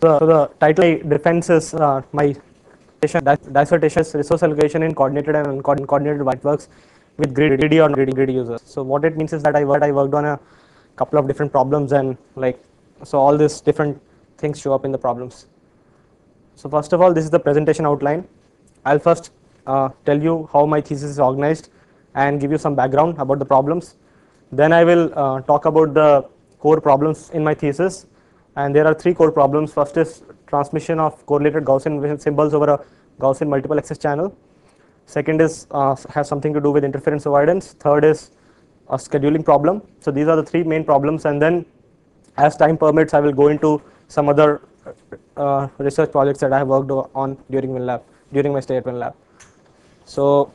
the title defense is my dissertation is resource allocation in coordinated and uncoordinated networks with greedy or non-greedy users. So what it means is that I worked on a couple of different problems, and so all these different things show up in the problems. So first of all, this is the presentation outline. I'll first tell you how my thesis is organized and give you some background about the problems. Then I will talk about the core problems in my thesis, and there are three core problems. First is transmission of correlated Gaussian symbols over a Gaussian multiple access channel. Second is has something to do with interference avoidance. Third is a scheduling problem. So these are the three main problems, and then as time permits I will go into some other research projects that I have worked on during my stay at WinLab. So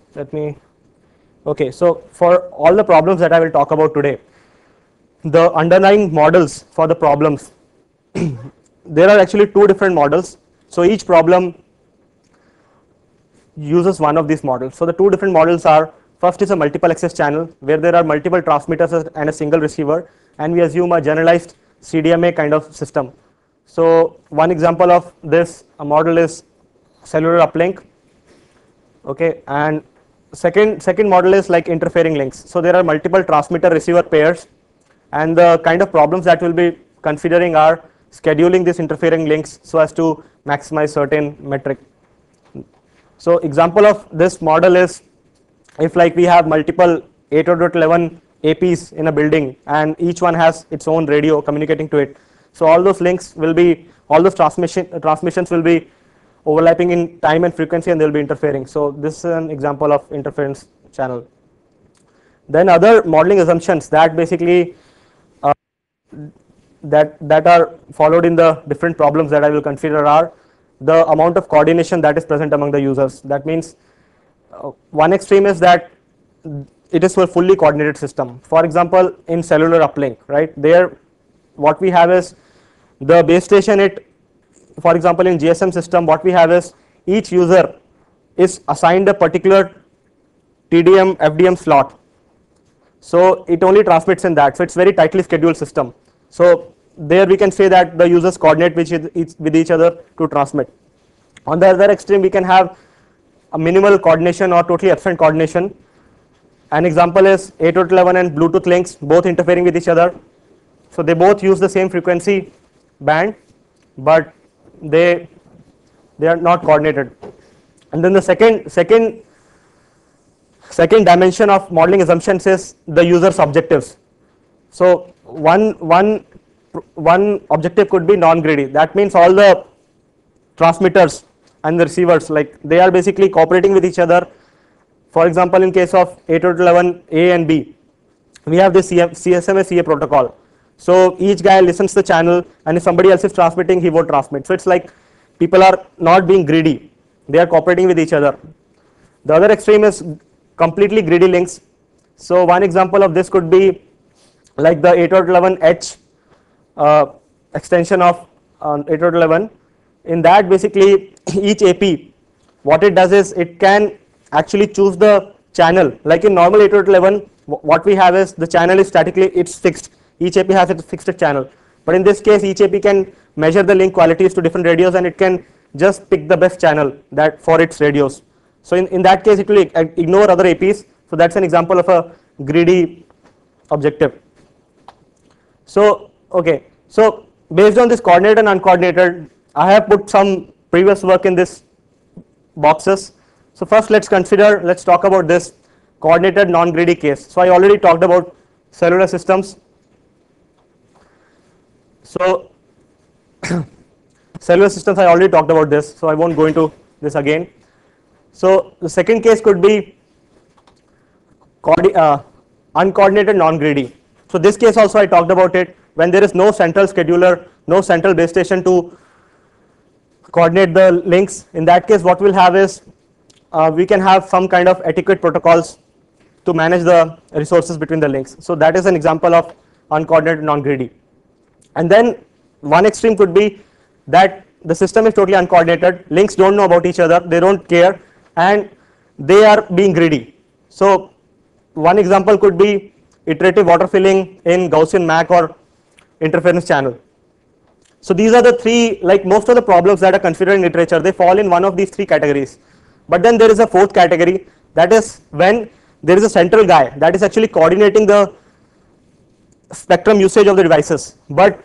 so for all the problems that I will talk about today, the underlying models for the problems, there are actually two different models. So each problem uses one of these models. So the two different models are, first is a multiple access channel where there are multiple transmitters and a single receiver, and we assume a generalized CDMA kind of system. So one example of this model is cellular uplink, okay, and second model is like interfering links. So there are multiple transmitter receiver pairs, and the kind of problems that we'll be considering are scheduling these interfering links so as to maximize certain metric. So example of this model is if like we have multiple 802.11 APs in a building and each one has its own radio communicating to it. So all those links will be, all those transmissions will be overlapping in time and frequency, and they will be interfering. So this is an example of interference channel. Then other modeling assumptions that basically that are followed in the different problems that I will consider are the amount of coordination that is present among the users. That means one extreme is that it is a fully coordinated system. For example, in cellular uplink, right, there what we have is the base station. For example, in GSM system, what we have is each user is assigned a particular TDM FDM slot, so it only transmits in that. So it's very tightly scheduled system. So there we can say that the users coordinate with each other to transmit. On the other extreme, we can have a minimal coordination or totally absent coordination. An example is 802.11 and Bluetooth links both interfering with each other. So they both use the same frequency band, but they are not coordinated. And then the second dimension of modeling assumptions is the user's objectives. So one objective could be non-greedy. That means all the transmitters and the receivers, like they are basically cooperating with each other. For example, in case of 802.11 A and B, we have this CSMA CA protocol. So each guy listens to the channel, and if somebody else is transmitting, he won't transmit. So it's like people are not being greedy, they are cooperating with each other. The other extreme is completely greedy links. So one example of this could be like the 802.11H extension of 802.11. In that, basically each AP, what it does is it can actually choose the channel. Like in normal 802.11, what we have is the channel is statically, it's fixed. Each AP has its fixed channel, but in this case each AP can measure the link qualities to different radios, and it can just pick the best channel that for its radios. So in that case it will ignore other APs. So that's an example of a greedy objective. So okay, so based on this coordinated and uncoordinated, I have put some previous work in this boxes. So first let's talk about this coordinated non-greedy case. So I already talked about cellular systems. So cellular systems, I already talked about this, so I won't go into this again. So the second case could be uncoordinated non-greedy. So this case also I talked about it, when there is no central scheduler, no central base station to coordinate the links. In that case, what we'll have is we can have some kind of etiquette protocols to manage the resources between the links. So that is an example of uncoordinated non-greedy. And then one extreme could be that the system is totally uncoordinated, links don't know about each other, they don't care, and they are being greedy. So one example could be iterative water filling in Gaussian MAC or interference channel. So these are the three, like most of the problems that are considered in literature, they fall in one of these three categories. But then there is a fourth category, that is when there is a central guy that is actually coordinating the spectrum usage of the devices, but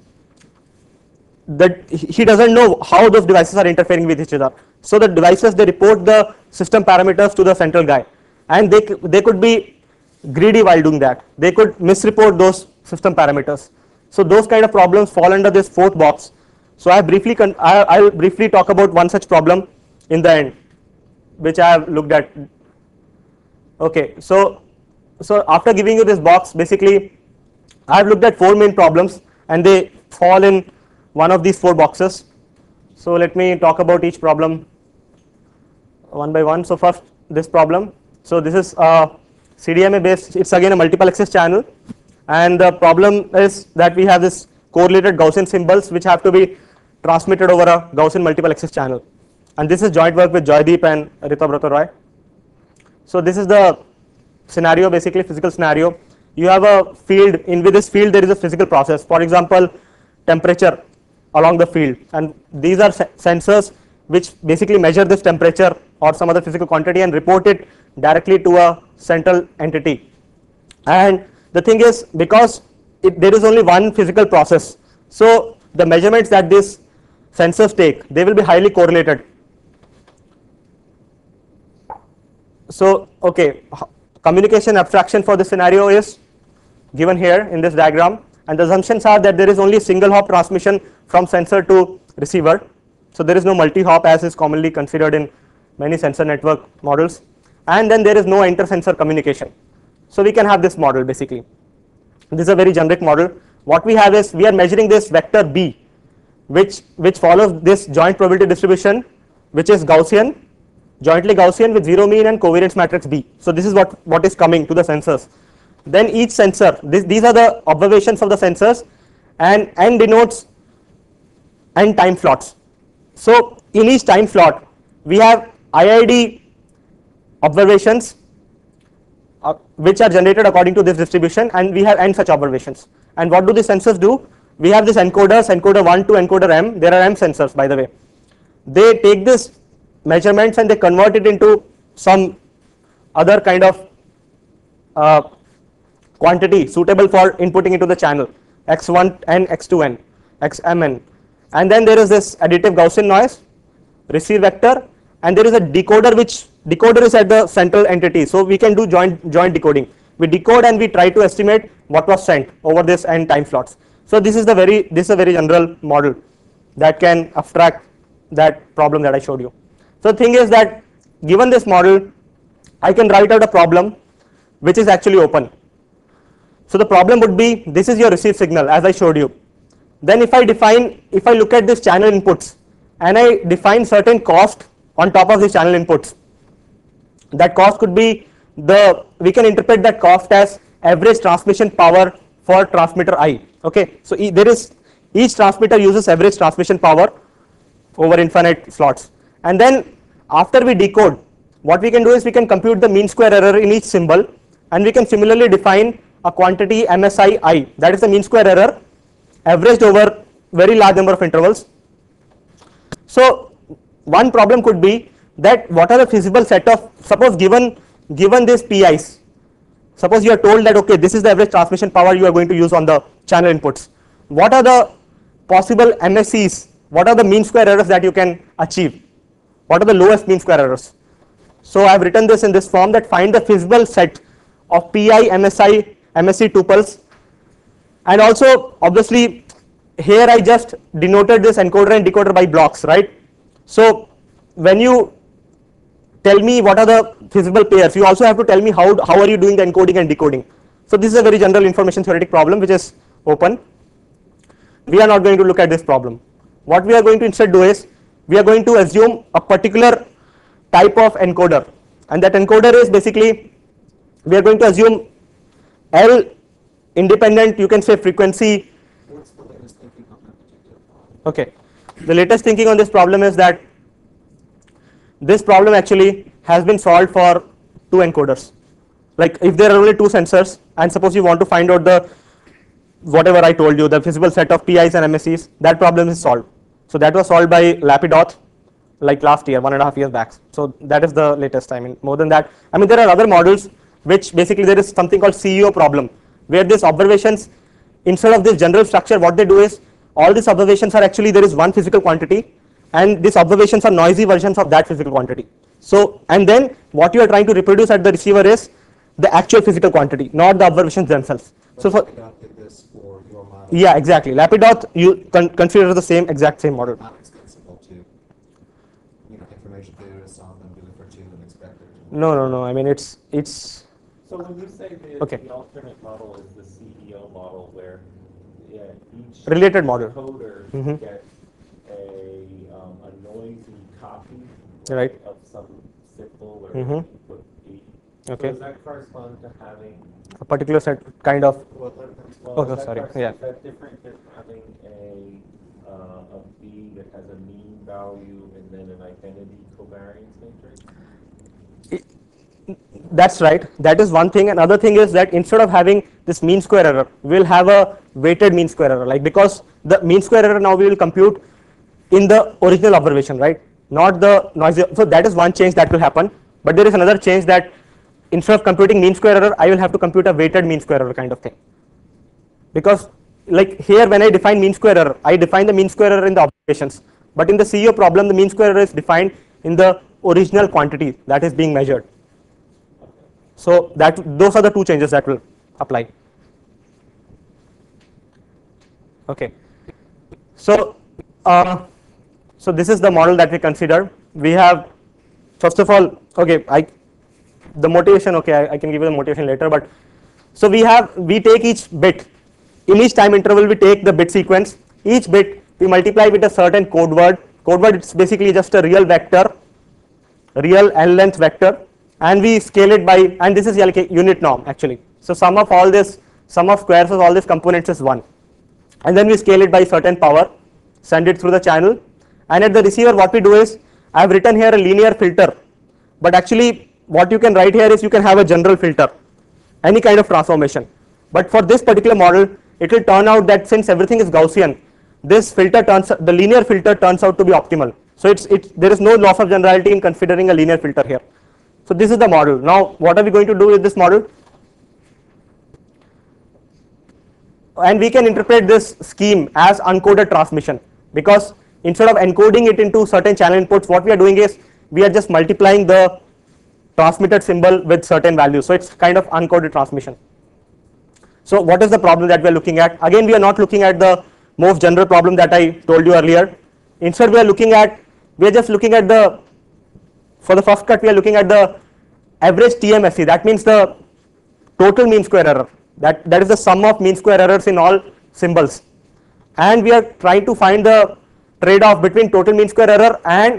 that he doesn't know how those devices are interfering with each other. So the devices, they report the system parameters to the central guy, and they could be greedy while doing that. They could misreport those system parameters. So those kind of problems fall under this fourth box. So I will briefly talk about one such problem in the end, which I have looked at. Okay, so after giving you this box, basically I have looked at four main problems, and they fall in one of these four boxes. So let me talk about each problem one by one. So first, this problem. So this is CDMA based, it's again a multiple access channel, and the problem is that we have this correlated Gaussian symbols which have to be transmitted over a Gaussian multiple access channel, and this is joint work with Joydeep and Ritabrata Roy. So this is the scenario, basically physical scenario. You have a field, in with this field there is a physical process, for example temperature along the field, and these are sensors which basically measure this temperature or some other physical quantity and report it directly to a central entity. And the thing is, because there is only one physical process, so the measurements that these sensors take, they will be highly correlated. So okay, communication abstraction for this scenario is given here in this diagram, and the assumptions are that there is only single hop transmission from sensor to receiver. So there is no multi-hop as is commonly considered in many sensor network models, and then there is no inter-sensor communication. So we can have this model basically. This is a very generic model. What we have is, we are measuring this vector B, which follows this joint probability distribution, which is Gaussian, jointly Gaussian with zero mean and covariance matrix B. So this is what is coming to the sensors. Then each sensor, these are the observations of the sensors, and n denotes n time slots. So in each time slot we have IID observations which are generated according to this distribution, and we have n such observations. And what do the sensors do? We have this encoders, encoder 1 to encoder m. There are m sensors, by the way. They take this measurements and they convert it into some other kind of quantity suitable for inputting into the channel, x1n, x2n, xmn, and then there is this additive Gaussian noise, receive vector, and there is a decoder, which decoder is at the central entity. So we can do joint decoding. We decode and we try to estimate what was sent over this n time slots. So this is a very general model that can abstract that problem that I showed you. So the thing is that given this model, I can write out a problem which is actually open. So the problem would be, this is your receive signal as I showed you. Then if I look at this channel inputs and I define certain cost on top of these channel inputs, that cost could be we can interpret that cost as average transmission power for transmitter I. Okay, so each transmitter uses average transmission power over infinite slots, and then after we decode, what we can do is we can compute the mean square error in each symbol, and we can similarly define a quantity MSI I, that is the mean square error averaged over very large number of intervals. So one problem could be that what are the feasible set of, suppose given these PIs, suppose you are told that okay, this is the average transmission power you are going to use on the channel inputs, what are the possible MSEs, what are the mean square errors that you can achieve, what are the lowest mean square errors? So I have written this in this form, that find the feasible set of PI, MSI, MSE tuples, and also obviously here I just denoted this encoder and decoder by blocks, right? So when you tell me what are the feasible pairs, you also have to tell me how are you doing the encoding and decoding. So this is a very general information theoretic problem which is open. We are not going to look at this problem. What we are going to instead do is, we are going to assume a particular type of encoder, and that encoder is basically, we are going to assume L independent, you can say frequency. Okay, the latest thinking on this problem is that this problem actually has been solved for two encoders. Like if there are only two sensors, and suppose you want to find out the whatever I told you, the feasible set of PIs and MSEs, that problem is solved. So that was solved by Lapidoth like last year, 1.5 years back. So that is the latest. I mean, more than that, I mean, there are other models which basically there is something called CEO problem, where these observations, instead of this general structure, what they do is all these observations are actually there is one physical quantity, and these observations are noisy versions of that physical quantity. So, and then what you are trying to reproduce at the receiver is the actual physical quantity, not the observations themselves. But so for did this for your model. yeah, exactly. Lapidoth you consider the same exact same model. Not extensible to, information theorists on them deliver to and expected. No. I mean, it's So when you say Okay. the alternate model is the CEO model, where each Related model. coder Mhm. gets a noisy copy Right. of some symbol or Mhm. input key. Okay. So does that correspond to having? a particular set kind of. Well, that's Well, Oh, is that sorry, correspond- yeah. Is that different than having a B that has a mean value and then an identity covariance matrix? That's right. That is one thing. Another thing is that instead of having this mean square error, we'll have a weighted mean square error. Like, because the mean square error now we will compute in the original observation, right? Not the noisy. So that is one change that will happen. But there is another change that instead of computing mean square error, I will have to compute a weighted mean square error kind of thing. Because like here, when I define mean square error, I define the mean square error in the observations. But in the CEO problem, the mean square error is defined in the original quantity that is being measured. So that those are the two changes that will apply. Okay. So so this is the model that we considered. We have, first of all, okay, the motivation. Okay, I can give you the motivation later. But so we take each bit. In each time interval, we take the bit sequence. Each bit we multiply with a certain code word. Code word is basically just a real vector, real n length vector, and we scale it by, and this is like a unit norm actually. So sum of all this, sum of squares of all these components is 1, and then we scale it by certain power, send it through the channel, and at the receiver what we do is, I have written here a linear filter, but actually what you can write here is you can have a general filter, any kind of transformation. But for this particular model, it will turn out that since everything is Gaussian, this filter the linear filter turns out to be optimal. So there is no loss of generality in considering a linear filter here. So this is the model. Now what are we going to do with this model? And we can interpret this scheme as uncoded transmission, because instead of encoding it into certain channel inputs, what we are doing is we are just multiplying the transmitted symbol with certain values. So it's kind of uncoded transmission. So what is the problem that we are looking at? Again, we are not looking at the most general problem that I told you earlier. Instead, we are just looking at the, for the first cut, we are looking at the average TMSE. That means the total mean square error. That is the sum of mean square errors in all symbols. And we are trying to find the trade-off between total mean square error and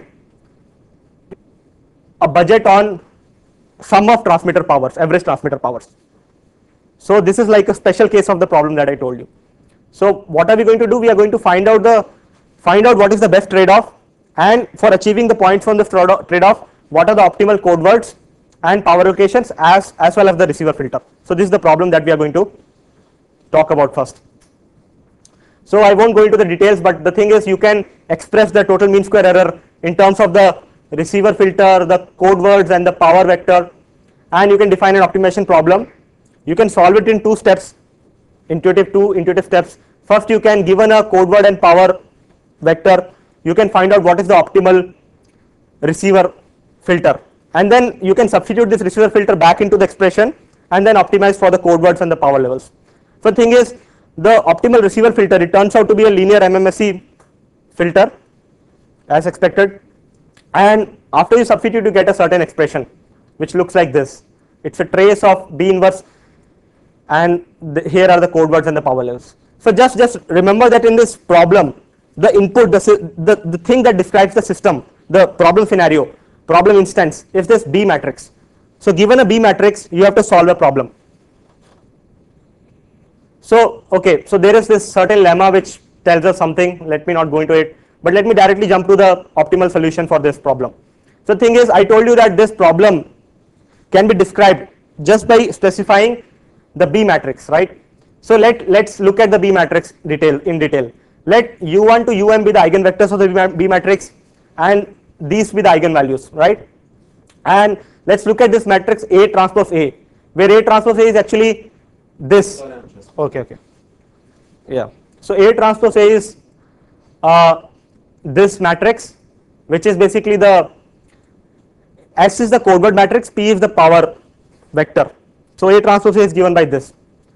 a budget on sum of transmitter powers, average transmitter powers. So this is like a special case of the problem that I told you. So what are we going to do? We are going to find out what is the best trade-off, and for achieving the points from the trade-off, what are the optimal code words and power allocations as well as the receiver filter. So this is the problem that we are going to talk about first. So I won't go into the details, but the thing is you can express the total mean square error in terms of the receiver filter, the code words and the power vector, and you can define an optimization problem. You can solve it in two steps, intuitive steps. First, you can, given a code word and power vector, you can find out what is the optimal receiver filter, and then you can substitute this receiver filter back into the expression and then optimize for the code words and the power levels. So the thing is, the optimal receiver filter, it turns out to be a linear MMSE filter as expected, and after you substitute you get a certain expression which looks like this. It's a trace of B inverse, and here are the code words and the power levels. So just remember that in this problem, the input, the thing that describes the system, the problem scenario, problem instance is this B matrix. So given a B matrix, you have to solve a problem. So okay, so there is this certain lemma which tells us something. Let me not go into it, but let me directly jump to the optimal solution for this problem. So the thing is, I told you that this problem can be described just by specifying the B matrix, right? So let's look at the B matrix in detail. Let U1 to Um be the eigenvectors of the B matrix, and these be the eigenvalues, right? And let's look at this matrix A transpose A, where A transpose A is actually this. Slow down just. Okay, okay. Yeah. So A transpose A is this matrix, which is basically the S is the codeword matrix, P is the power vector. So A transpose A is given by this.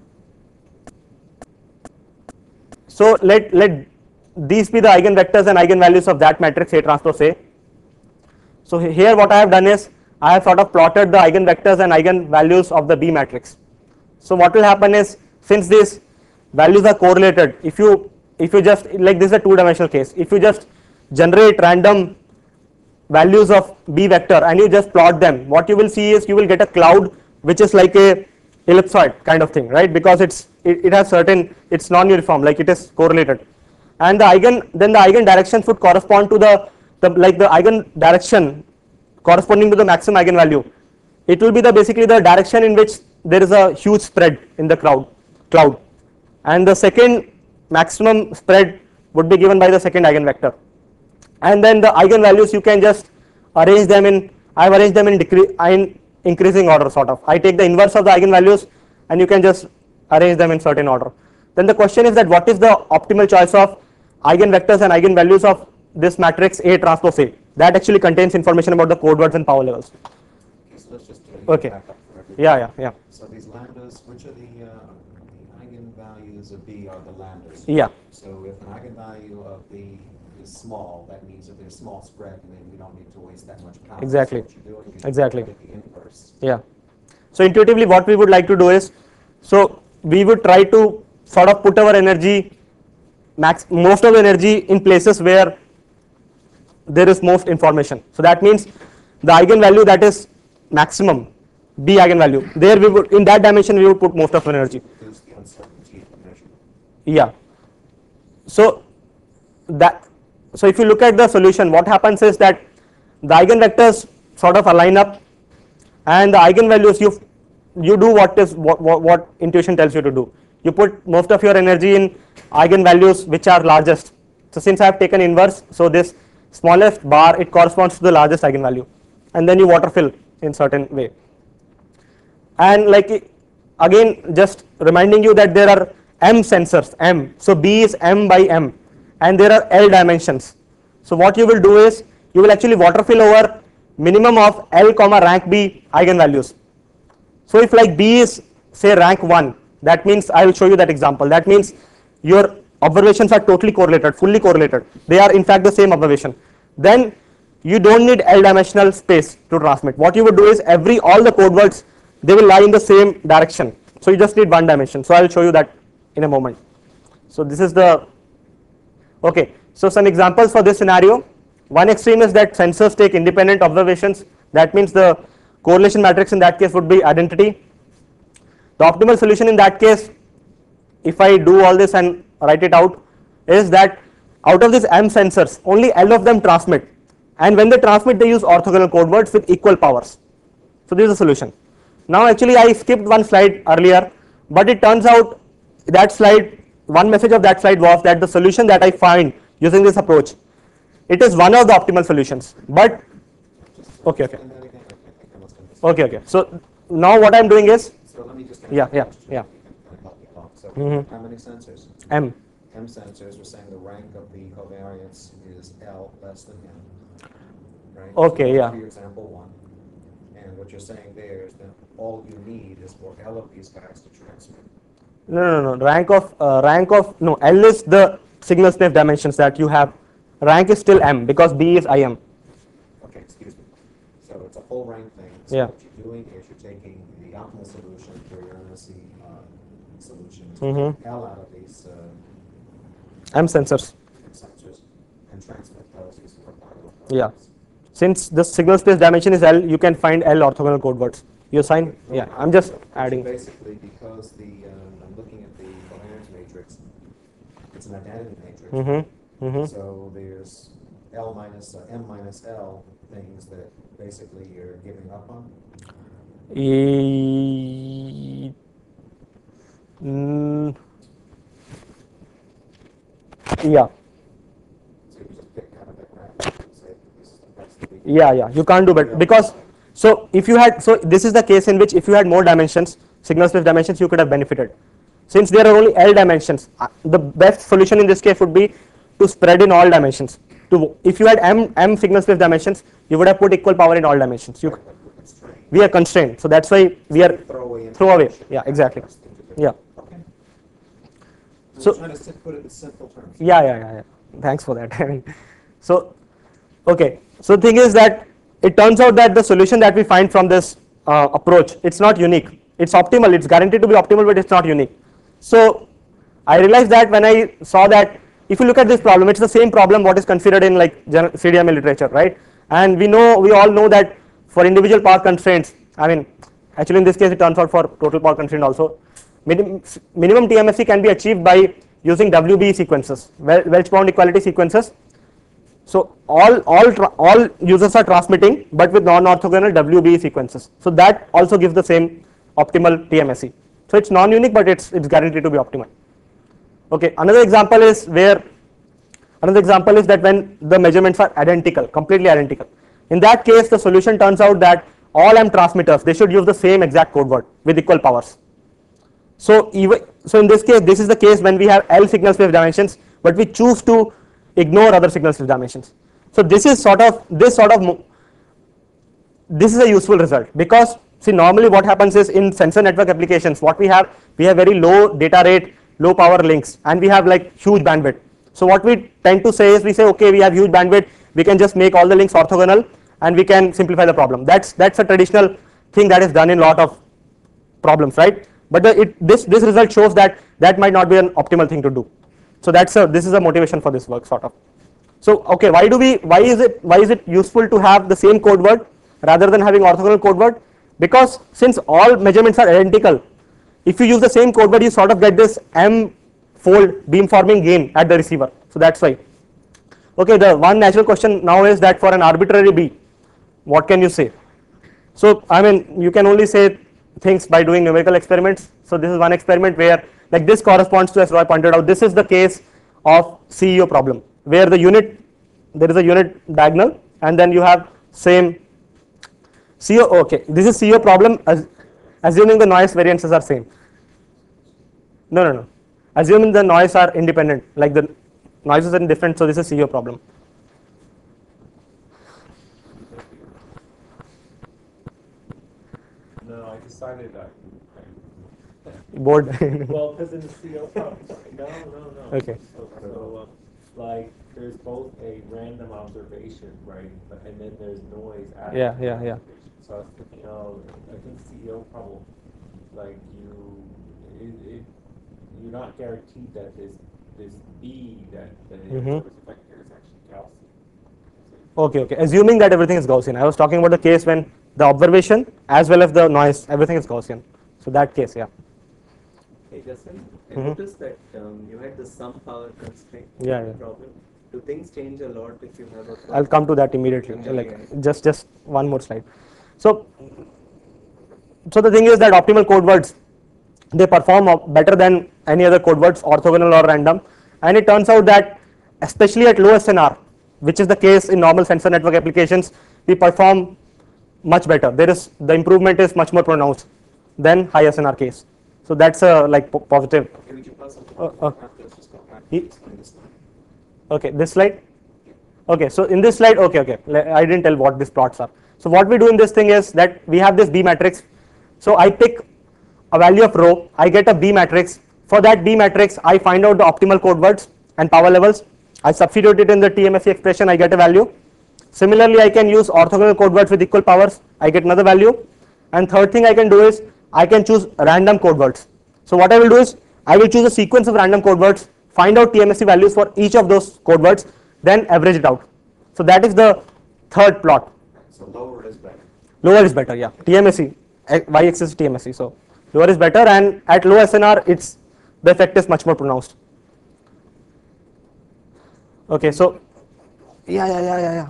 So let these be the eigenvectors and eigenvalues of that matrix A transpose A. So here what I have done is I have sort of plotted the eigenvectors and eigenvalues of the B matrix. So what will happen is, since these values are correlated, if you just, like this is a two-dimensional case, if you just generate random values of B vector and you just plot them, what you will see is you will get a cloud which is like a ellipsoid kind of thing, right? Because it has certain, it's non-uniform, like it is correlated, and the eigen directions would correspond to the eigen direction corresponding to the maximum eigenvalue. It will be basically the direction in which there is a huge spread in the cloud, and the second maximum spread would be given by the second eigenvector. And then the eigenvalues you can just arrange them in, I have arranged them in increasing order sort of. I take the inverse of the eigenvalues and you can just arrange them in certain order. Then the question is that what is the optimal choice of eigenvectors and eigenvalues of this matrix A transpose A that actually contains information about the code words and power levels. Okay, so let's just Okay. back up for everybody. Yeah. So these lambdas, which are the eigenvalues of B are the lambdas. Yeah. So if an eigenvalue of B is small, that means that there's small spread, and then we don't need to waste that much power. Exactly. So what you're doing is Exactly. get the inverse. Yeah. So intuitively what we would like to do is, so we would try to sort of put our energy, most of the energy in places where there is most information. So that means the eigenvalue that is maximum, B eigenvalue, there we would, in that dimension we would put most of energy. Reduce the uncertainty of the measure. Yeah. So if you look at the solution, what happens is that the eigenvectors sort of align up, and the eigenvalues you do what intuition tells you to do. You put most of your energy in eigenvalues which are largest. So since I have taken inverse, so this smallest bar, it corresponds to the largest eigenvalue, and then you waterfill in certain way. And like again, just reminding you that there are M sensors, M. So B is M by M, and there are L dimensions. So what you will do is you will actually waterfill over minimum of L comma rank B eigenvalues. So if like B is say rank 1, that means I will show you that example. That means your observations are totally correlated, fully correlated. They are in fact the same observation. Then you don't need L dimensional space to transmit. What you would do is all the code words, they will lie in the same direction. So you just need one dimension. So I will show you that in a moment. So this is the, okay. So some examples for this scenario. One extreme is that sensors take independent observations. That means the correlation matrix in that case would be identity. The optimal solution in that case, if I do all this and write it out, is that out of these M sensors, only L of them transmit, and when they transmit they use orthogonal code words with equal powers. So this is the solution. Now actually I skipped one slide earlier, but it turns out that slide, one message of that slide was that the solution that I find using this approach, it is one of the optimal solutions, but okay. And then again, I think I must understand. Okay. So now what I am doing is, So let me just Yeah. Kind of help you along. So how many sensors? M. M sensors, we're saying the rank of the covariance is L less than M, right? Okay, So yeah. For example 1, and what you're saying there is that all you need is for L of these guys to transmit. No. Rank of no, L is the signal strength dimensions that you have. Rank is still M because B is IM. Okay, excuse me. So it's a full rank thing. So Yeah. what you're doing is you're taking the optimal solution for your MSE solution, Mhm. L out of these M sensors. sensors, and transmit those using orthogonal Yeah. codes. Since the signal space dimension is L, you can find L orthogonal code words. You assign? Yeah, I'm just So adding. basically, because I'm looking at the covariance matrix, it's an identity matrix. Mm-hmm. So there's L minus, M minus L things that basically you're giving up on. Mm, yeah. So you just pick kind of a graph and say that's the big. Yeah, you can't do better because so if you had so this is the case in which if you had more dimensions, signal space dimensions, you could have benefited. Since there are only L dimensions, the best solution in this case would be to spread in all dimensions. To if you had m signal space dimensions, you would have put equal power in all dimensions. We are constrained, so that's why we are throw away. Yeah, exactly. Yeah. Okay. So- So trying to put it in simple terms. Yeah. Thanks for that. So, okay. So the thing is that it turns out that the solution that we find from this approach, it's not unique. It's optimal. It's guaranteed to be optimal, but it's not unique. So I realized that when I saw that if you look at this problem, it's the same problem what is considered in like CDMA literature, right? And we all know that for individual power constraints, I mean, actually in this case it turns out for total power constraint also, minimum TMSC can be achieved by using WBE sequences, Welch bound equality sequences. So all users are transmitting, but with non-orthogonal WBE sequences. So that also gives the same optimal TMSC. So it's non-unique, but it's guaranteed to be optimal. Okay. Another example is that when the measurements are identical, completely identical. In that case, the solution turns out that all M transmitters, they should use the same exact code word with equal powers. So in this case, this is the case when we have L signal space dimensions, but we choose to ignore other signal space dimensions. So this is this is a useful result, because see normally what happens is in sensor network applications, what we have very low data rate, low power links, and we have like huge bandwidth. So what we tend to say is we say, okay, we have huge bandwidth, we can just make all the links orthogonal and we can simplify the problem. That's a traditional thing that is done in a lot of problems, right? But this result shows that might not be an optimal thing to do. So this is a motivation for this work sort of. So okay, why is it useful to have the same code word rather than having orthogonal code word? Because since all measurements are identical, if you use the same code word, you sort of get this m-fold beamforming gain at the receiver. So that's why. Okay, the one natural question now is that for an arbitrary B, what can you say? So I mean, you can only say things by doing numerical experiments. So this is one experiment where like this corresponds to, as Roy pointed out, this is the case of CEO problem, where there is a unit diagonal and then you have same CO. Okay, this is CO problem assuming the noise variances are same. No. Assuming the noise are independent, like the noises are different, so this is CO problem. No, I decided that. Board. Well, because in the CO problem, no. Okay. So, like, there's both a random observation, right, and then there's noise after. Yeah. the observation. So I was thinking, I think CEO problem, like you're not guaranteed that this B that the service effect here is actually Gaussian. Okay. Assuming that everything is Gaussian. I was talking about the case when the observation as well as the noise, everything is Gaussian. So that case, yeah. Hey Justin, I noticed that you had the sum power constraint Yeah. problem. Do things change a lot if you have a? I'll come to that immediately. Just one more slide. So the thing is that optimal code words, they perform better than any other code words, orthogonal or random, and it turns out that especially at low SNR, which is the case in normal sensor network applications, we perform much better. The improvement is much more pronounced than high SNR case. So that's a positive. Okay, would you pause it? Let's just go back. Explain this one. Okay, this slide. Okay, so in this slide, okay, I didn't tell what these plots are. So what we do in this thing is that we have this B matrix. So I pick a value of rho, I get a B matrix. For that B matrix, I find out the optimal code words and power levels. I substitute it in the TMSC expression, I get a value. Similarly, I can use orthogonal code words with equal powers, I get another value. And third thing I can do is I can choose random code words. So what I will do is I will choose a sequence of random code words, find out TMSC values for each of those code words, then average it out. So that is the third plot. So lower is better. Lower is better, yeah. TMSC, y-axis is TMSC. So lower is better, and at low SNR, the effect is much more pronounced. Okay, so yeah.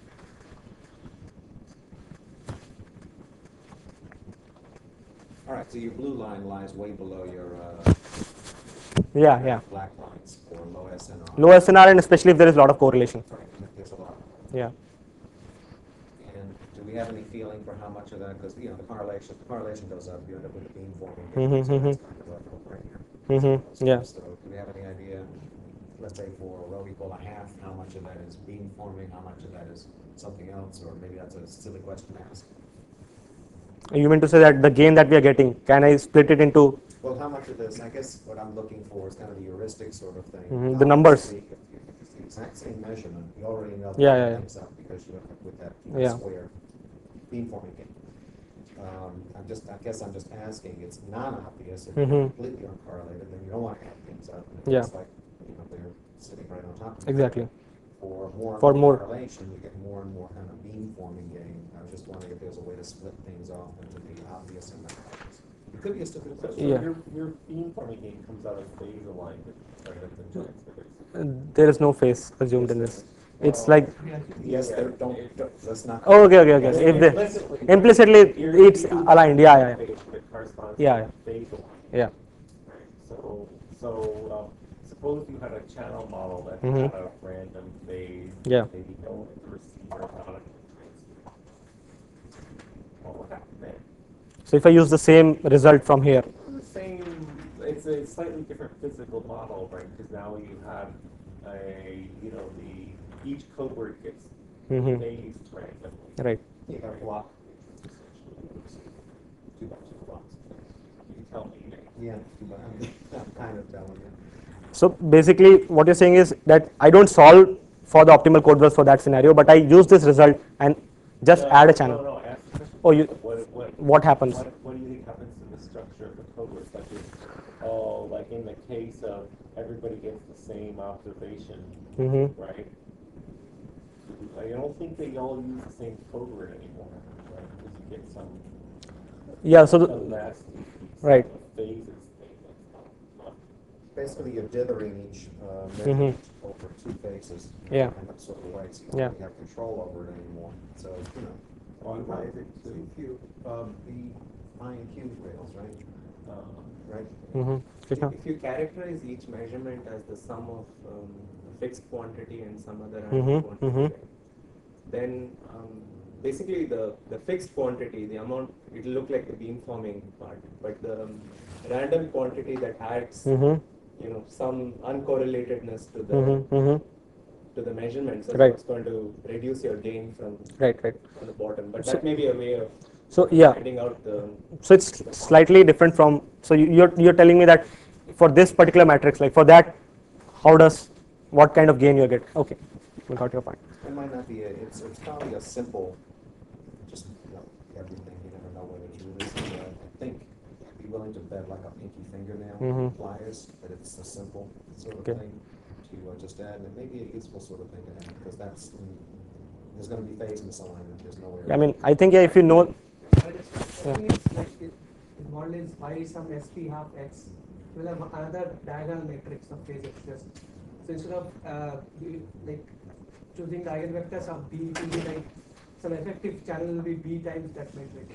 All right, So your blue line lies way below your Yeah. black lines for low SNR. Low SNR, and especially if there is a lot of correlation. Right, there's a lot. Yeah. And do we have any feeling for how much of that, because, you know, the correlation goes up, you end up with a beam forming. Mhm, so mhm. that's kind of like right here. Yeah. So do we have any idea, let's say for rho equal a half, how much of that is beam forming, how much of that is something else, or maybe that's a silly question to ask. You mean to say that the gain that we are getting, can I split it into? Well, how much of this, I guess what I'm looking for is kind of the heuristic sort of thing. Mhm, the numbers. Obviously, if it's the exact same measurement, you already know Yeah, that yeah, yeah. things up because you have with that Yeah. square beam forming gain. I guess I'm just asking, it's non-obvious, if Mhm. you're completely uncorrelated, then you don't want to add things up. And Yeah. It's like, you know, they're sitting right on top of each Exactly. other. For more For more. correlation, you get more and more kind of beam forming gain. I was just wondering if there's a way to split things off into the obvious and not obvious. It could be a stupid So question. Yeah. your beam forming gain comes out of phase alignment rather than transmitters. There is no phase assumed in this. It's like, Yes, there, don't, let's not. oh, okay. If they, implicitly, it's aligned. Yeah. That corresponds Yeah, to yeah. phase alignment. Yeah. Right. So suppose you had a channel model that Mhm. had a random phase. Yeah. Maybe no receiver, not a transmitter. What would happen then? So if I use the same result from here, The same, it's a slightly different physical model, right? Because now you have each covert gets Mhm. phased randomly. right? You got a block. Two bunches of blocks. You tell me. Yeah, but I'm kind of telling you. So basically, what you're saying is that I don't solve for the optimal code bus for that scenario, but I use this result and just add a channel. No, ask the question. Oh, you- What What happens? What do you think happens to the structure of the covert? Like in the case of everybody gets the same observation, Mhm. right? I don't think they all use the same covert anymore, right? Because you get some Yeah. So nasty Right. phases. Basically, you're dithering each Mhm. measurement over two faces. Yeah. And that sort of way, so you Yeah. don't really have control over it anymore. So, you know. Why is it So if you, the I and Q rails, right? Right? Mhm. Krishna? If you characterize each measurement as the sum of a fixed quantity and some other Mhm, random quantity, mhm. right, then basically the fixed quantity, the amount, it will look like the beam forming part, but the random quantity that adds, Mhm. some uncorrelatedness to the Mhm. Mhm. to the measurements, is Right. what's going to reduce your gain from Right. the bottom. But So- that may be a way of So yeah. finding out the. So it's slightly different from. So you're telling me that for this particular matrix, like for that, what kind of gain you get? Okay, we got your point. It might not be, it's probably a simple, just, everything, you never know whether it's really, but I think I'd be willing to bet like a pinky fingernail Mhm. pliers, that it's a simple sort of Okay. thing to just add, and it may be a useful sort of thing to add, because there's gonna be phase misalignment, there's no way. I mean, I think if you know. I think it's like the model is by some SP half x, we'll have another diagonal matrix of phases. Just so instead of like choosing the eigenvectors of B, it will be like some effective channel will be B times that matrix.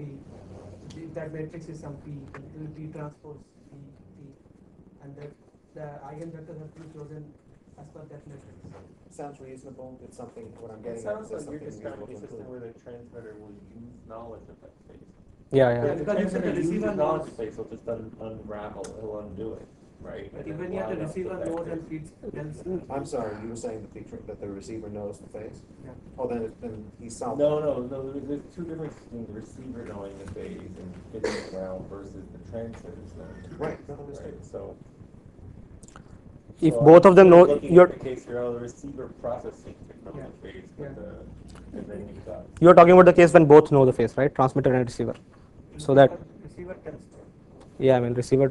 That matrix is some P, it will be transpose P, and the eigenvectors have to be chosen as per that matrix. Sounds reasonable, it's something, what I'm It getting at sounds is like you're something describing a reasonable to system include. where the transmitter will use knowledge of that phase. Yeah. Yeah, The because you said transmitter the receiver uses knowledge knows. of phase, will just unravel, it'll undo it, right? But And then even you have the line up receiver that knows and phase. feeds tells. I'm sorry, you were saying that the receiver knows the phase? Yeah. Oh, then he's solved. No, there's two differences between the receiver knowing the phase and fitting it around versus the transmitter's knowing the phase. Right, no, understood. Right, so. If so both I'm of them sort know, looking you're at the case where the receiver processing can know Yeah. the phase, Yeah. and then you've got. you're talking about the case when both know the phase, right? Transmitter and receiver. So that, Receiver tells. yeah, I mean receiver.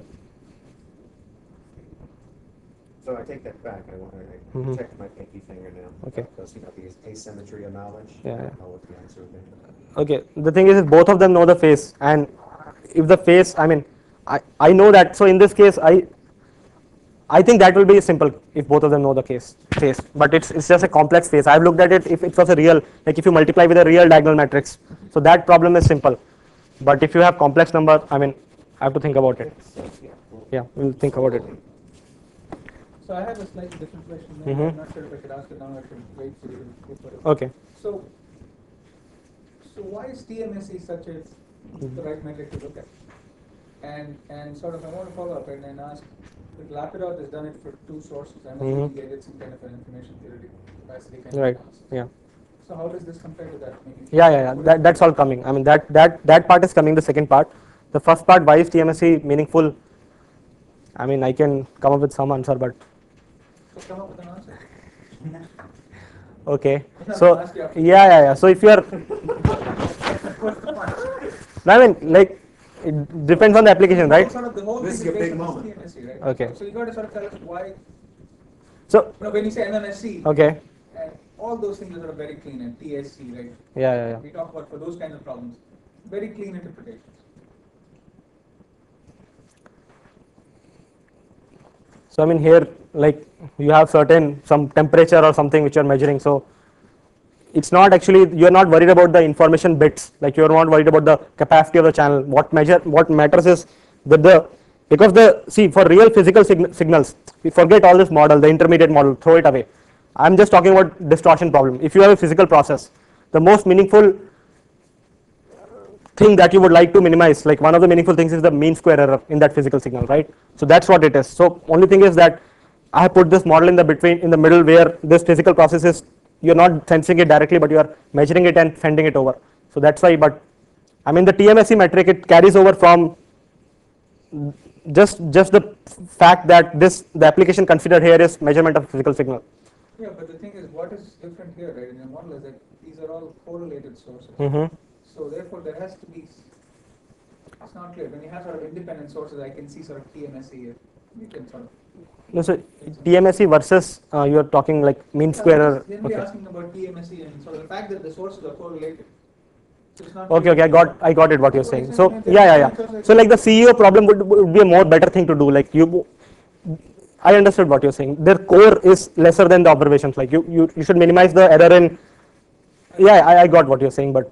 So I take that back, I Mhm. checked my pinky finger now. Okay. Because, the asymmetry of knowledge. Yeah, I yeah. don't know what the answer would be. Okay, the thing is, both of them know the phase, and if the phase, I mean, I know that. So in this case, I think that will be simple if both of them know the phase. But it's just a complex phase. I've looked at it. If it was a real, like if you multiply with a real diagonal matrix, so that problem is simple. But if you have complex number, I mean, I have to think about it. Yeah, we'll think about it. So I have a slightly different question. Maybe Mhm. I'm not sure if I should ask it now or I should wait for you to go for it. Okay. So why is TMSE such a the right metric to look at? And sort of I want to follow up and then ask if Lapidoth has done it for two sources. I'm assuming Mhm. they did some kind of an information theory capacity kind Right. of task. Yeah. So how does this compare to that? Maybe Yeah. That's all coming. I mean, that part is coming. The second part, the first part, why is TMSE meaningful? I mean, I can come up with some answer, but So come up with an answer. okay. No, So I'll ask you after. yeah. So if you are, I mean, like, it depends on the application, right? Sort of the whole This thing is your based big on moment. this TMSE, right? Okay. So you got to sort of tell us why. So When you say MMSC, okay. and all those things are sort of very clean, and TSC, right? Yeah. We talk about for those kind of problems, very clean interpretations. So I mean here, like, you have some temperature or something which you are measuring. So it's not actually, you are not worried about the information bits, like you are not worried about the capacity of the channel. What matters is that see, for real physical signals, we forget all this model, the intermediate model, throw it away. I'm just talking about distortion problem. If you have a physical process, the most meaningful thing that you would like to minimize, like one of the meaningful things is the mean square error in that physical signal, right? So that's what it is. So only thing is that I have put this model in the middle where this physical process is, you're not sensing it directly, but you are measuring it and sending it over. So that's why, but I mean the TMSE metric, it carries over from just the fact that the application considered here is measurement of physical signal. Yeah, but the thing is, what is different here, right, in the model is that these are all correlated sources. Mm-hmm. So therefore, there has to be, it's not clear. When you have sort of independent sources, I can see sort of TMSE here. You can sort of. No, so TMSE versus you are talking like mean square error. Then we're Okay. asking about TMSE and so the fact that the sources are correlated. So it's not Okay, clear. I got it what you're saying. So yeah. So like the CEO problem would be a more better thing to do. Like I understood what you're saying. Their core is lesser than the observations. Like you should minimize the error in. Yeah, I got what you're saying, but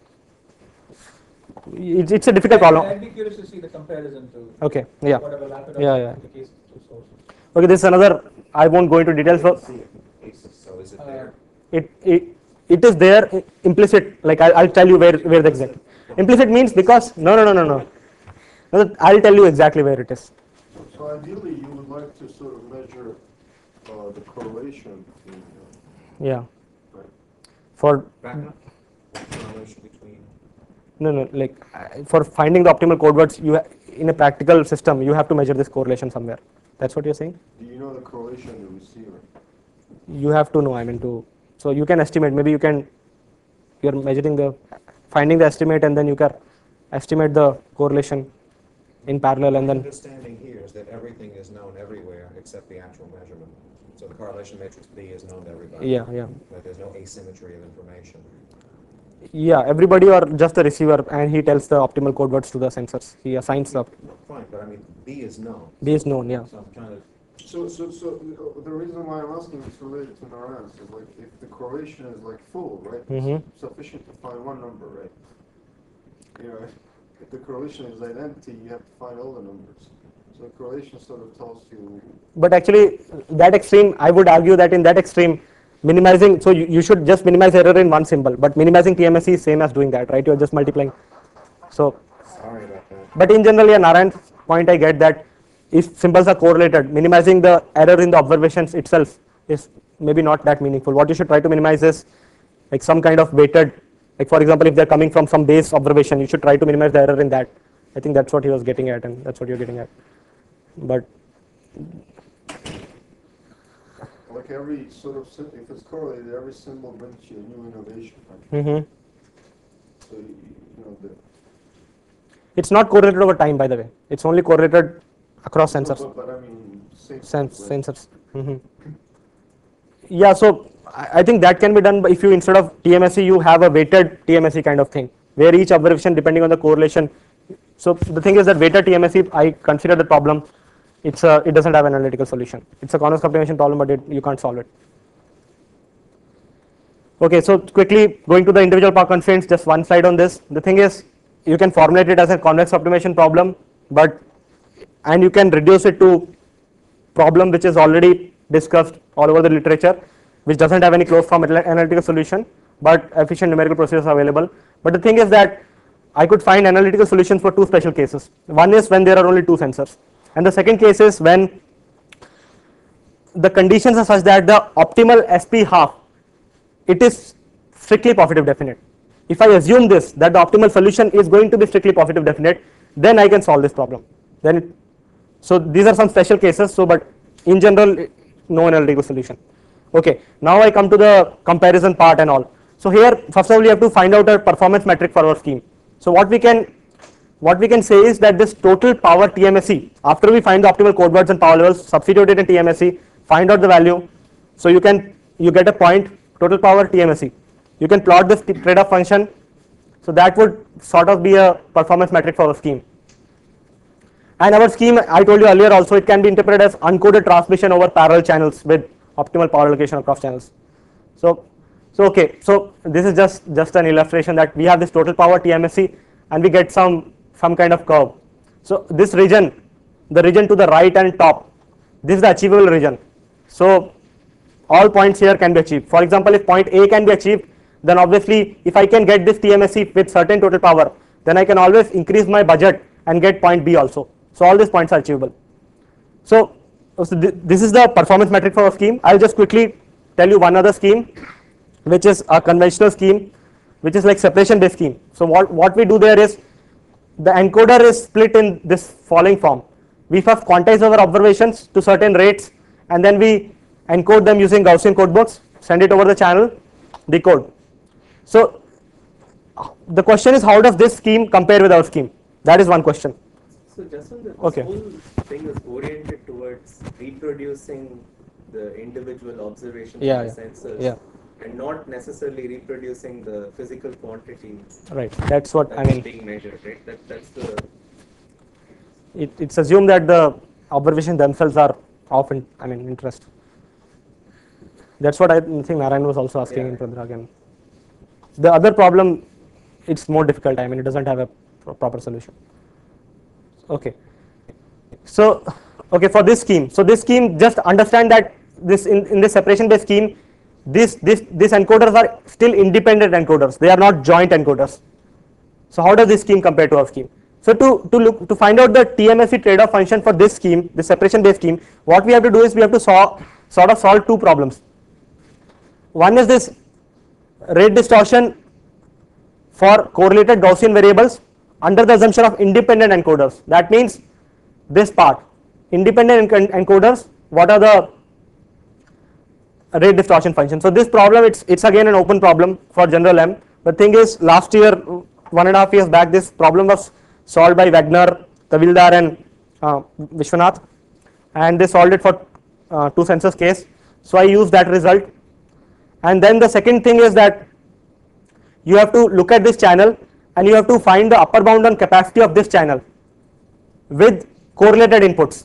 it's a difficult problem. I'd be curious to see the comparison to Okay, yeah. whatever Lapidoth Yeah. in the case of two sources. Okay, this is another. I won't go into details. So So is it there? it is there implicit. Like I'll tell you where the exact implicit means, because no. I'll tell you exactly where it is. So ideally, you would like to sort of measure the correlation between, Yeah. right? For Backup? Correlation between. no, like for finding the optimal code words, in a practical system you have to measure this correlation somewhere. That's what you're saying. Do you know the correlation in the receiver? You have to know. I mean so you can estimate. Maybe you're measuring finding the estimate, and then you can estimate the correlation in parallel, and My then understanding here is that everything is known everywhere except the actual measurement. So the correlation matrix B is known to everybody. yeah. But there's no asymmetry of information. Yeah, everybody or just the receiver, and he tells the optimal code words to the sensors. He assigns the Fine, but I mean, B is known. B is known. Yeah. So I'm trying to, So the reason why I'm asking is related to Narayana's is like if the correlation is like full, right? Mhm. It's sufficient to find one number, right? You know, if the correlation is identity, you have to find all the numbers. So the correlation sort of tells you. But actually, that extreme, I would argue that in that extreme, minimizing, so you should just minimize error in one symbol, but minimizing TMSE is same as doing that, right? You're just multiplying. So, sorry about that. but in general, yeah, Narayan's point, I get that if symbols are correlated, minimizing the error in the observations itself is maybe not that meaningful. What you should try to minimize is like some kind of weighted, like for example, if they're coming from some base observation, you should try to minimize the error in that. I think that's what he was getting at, and that's what you're getting at. But Like every sort of, if it's correlated, every symbol brings you a new innovation, right? mhm. So, you know, It's not correlated over time, by the way. It's only correlated across sensors. But I mean, Sensors. Mhm. Yeah, so I think that can be done if you, instead of TMSE, you have a weighted TMSE kind of thing, where each observation, depending on the correlation. So the thing is that weighted TMSE, I consider the problem. It doesn't have an analytical solution. It's a Connors optimization problem, but you can't solve it. Okay, so quickly going to the individual power constraints, just one slide on this. The thing is, you can formulate it as a convex optimization problem, but and you can reduce it to problem which is already discussed all over the literature, which doesn't have any closed form analytical solution, but efficient numerical procedures are available. But the thing is that I could find analytical solutions for two special cases. One is when there are only two sensors, and the second case is when the conditions are such that the optimal SP half, it is strictly positive definite. If I assume this, that the optimal solution is going to be strictly positive definite, then I can solve this problem. So these are some special cases, so but in general no analytical solution. Okay, now I come to the comparison part and all. So here first of all we have to find out a performance metric for our scheme. So what we can say is that this total power TMSE, after we find the optimal code words and power levels, substitute it in TMSE, find out the value, so you get a point, total power TMSE. You can plot this trade-off function, so that would sort of be a performance metric for our scheme. And our scheme, I told you earlier also, it can be interpreted as uncoded transmission over parallel channels with optimal power allocation across channels. So okay, so this is just an illustration that we have this total power TMSE and we get some kind of curve. So this region, the region to the right and top, this is the achievable region. So all points here can be achieved. For example, if point A can be achieved, then obviously if I can get this TMSE with certain total power, then I can always increase my budget and get point B also. So all these points are achievable. So this is the performance metric for a scheme. I'll just quickly tell you one other scheme, which is a conventional scheme, which is like separation based scheme. So what we do there is, the encoder is split in this following form. We first quantize our observations to certain rates, and then we encode them using Gaussian codebooks, send it over the channel, decode. So the question is, how does this scheme compare with our scheme? That is one question. So just on the Okay. whole thing is oriented towards reproducing the individual observations Yeah, of the yeah, sensors, yeah. and not necessarily reproducing the physical quantity Right, that's what I that's mean. being measured, right? That's the It's assumed that the observations themselves are of interest. That's what I think Narayan was also asking in Pradra again. The other problem, it's more difficult. It doesn't have a proper solution. Okay. So okay, for this scheme, just understand that this in this separation based scheme, these encoders are still independent encoders. They are not joint encoders. So how does this scheme compare to our scheme? So to find out the TMSE trade-off function for this scheme, this separation based scheme, what we have to do is we have to sort of solve two problems. One is this rate distortion for correlated Gaussian variables under the assumption of independent encoders. That means this part, independent encoders, what are the rate distortion functions? So this problem, it's again an open problem for general M. The thing is, last year, 1.5 years back, this problem was solved by Wagner, Tavildar and Vishwanath, and they solved it for two sensors case. So I used that result. And then the second thing is that you have to look at this channel and you have to find the upper bound on capacity of this channel with correlated inputs.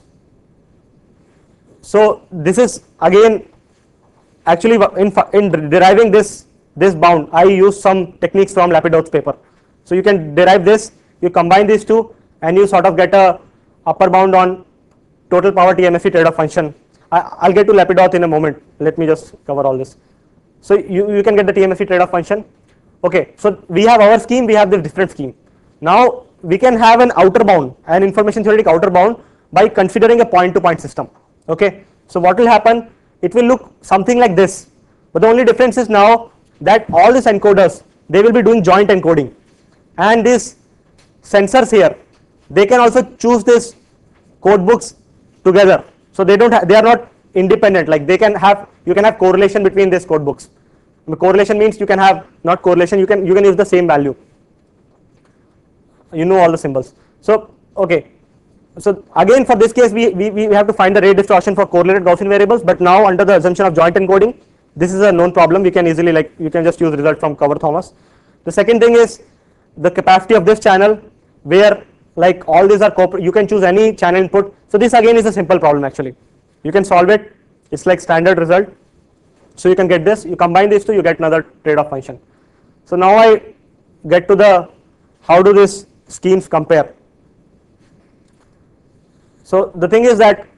So this is again, actually in deriving this bound, I use some techniques from Lapidoth's paper. So you can derive this, you combine these two, and you sort of get a upper bound on total power TMSE trade-off function. I'll get to Lapidoth in a moment. Let me just cover all this. So you can get the TMSE trade-off function. Okay, so we have our scheme, we have this different scheme. Now we can have an outer bound, an information theoretic outer bound, by considering a point-to-point system. Okay, so what will happen? It will look something like this, but the only difference is now that all these encoders, they will be doing joint encoding, and these sensors here, they can also choose this code books together. So they are not independent. Like you can have correlation between these code books. Correlation means you can have, not correlation, you can use the same value. You know all the symbols. So okay, so again for this case we have to find the rate distortion for correlated Gaussian variables, but now under the assumption of joint encoding, this is a known problem. You can easily, like, you can just use result from Cover Thomas. The second thing is the capacity of this channel, where like all these are you can choose any channel input. So this again is a simple problem actually. You can solve it. It's like standard result. So you can get this, you combine these two, you get another trade-off function. So now I get to the how do these schemes compare. So the thing is that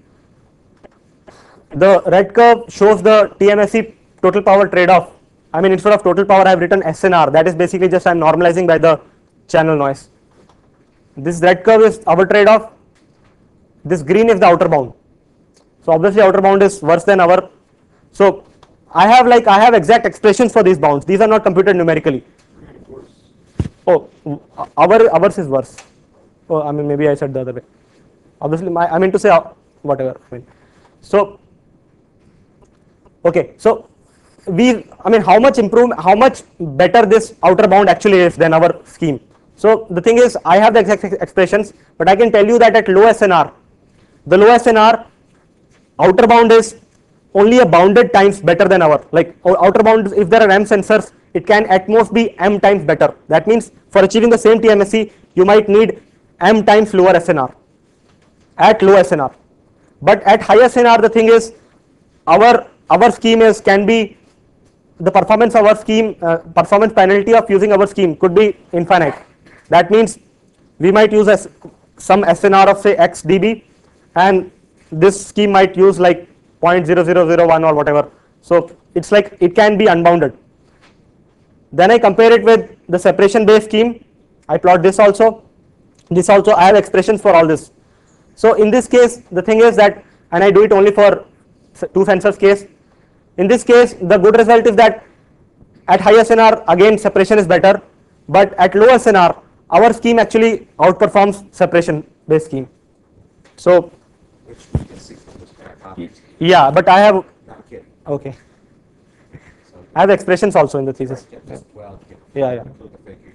the red curve shows the TMSE total power trade-off. I mean, instead of total power, I have written SNR. That is basically just I am normalizing by the channel noise. This red curve is our trade-off. This green is the outer bound. So obviously, outer bound is worse than our. So I have exact expressions for these bounds. These are not computed numerically. Oh, ours is worse. Oh, I mean, maybe I said the other way. Obviously, I mean to say whatever. I mean, so okay. So I mean, how much better this outer bound actually is than our scheme. So the thing is, I have the exact expressions, but I can tell you that at low SNR, the low SNR outer bound is only a bounded times better than our, like outer bound, if there are M sensors, it can at most be M times better. That means for achieving the same TMSE, you might need M times lower SNR at low SNR. But at high SNR, the thing is, our scheme can be, the performance of our scheme, performance penalty of using our scheme could be infinite. That means we might use some SNR of say X dB, and this scheme might use like 0.0001 or whatever. So it's like it can be unbounded. Then I compare it with the separation based scheme. I plot this also. This also I have expressions for all this. So in this case, the thing is that, and I do it only for two sensors case. In this case, the good result is that at high SNR again separation is better, but at low SNR our scheme actually outperforms separation based scheme. So Which we can see from this copy. yeah, but I have, Not kidding. okay, So, I have expressions also in the thesis. well, Yeah. include the figure.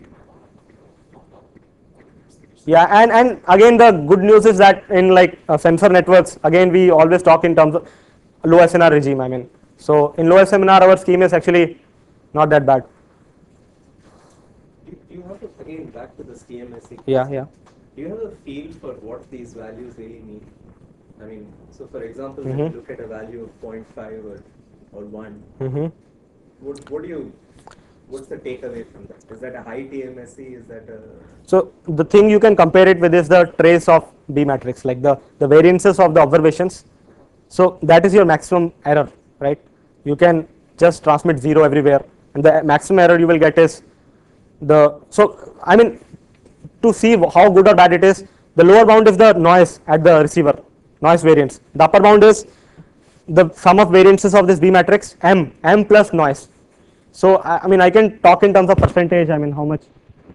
Yeah, and again the good news is that in like sensor networks, again we always talk in terms of low SNR regime. I mean, so in low SNR our scheme is actually not that bad. Do you have to, again, back to the TMSE? Yeah, yeah. Do you have a feel for what these values really mean? I mean, so for example, when Mhm. you look at a value of 0.5 or 1, Mm-hmm. what's the takeaway from that? Is that a high TMSE? Is that a... So the thing you can compare it with is the trace of B matrix, like the variances of the observations. So that is your maximum error, right? You can just transmit 0 everywhere, and the maximum error you will get is the, so I mean, to see how good or bad it is, the lower bound is the noise at the receiver, noise variance. The upper bound is the sum of variances of this B matrix, M plus noise. So I mean, I can talk in terms of percentage. I mean, how much?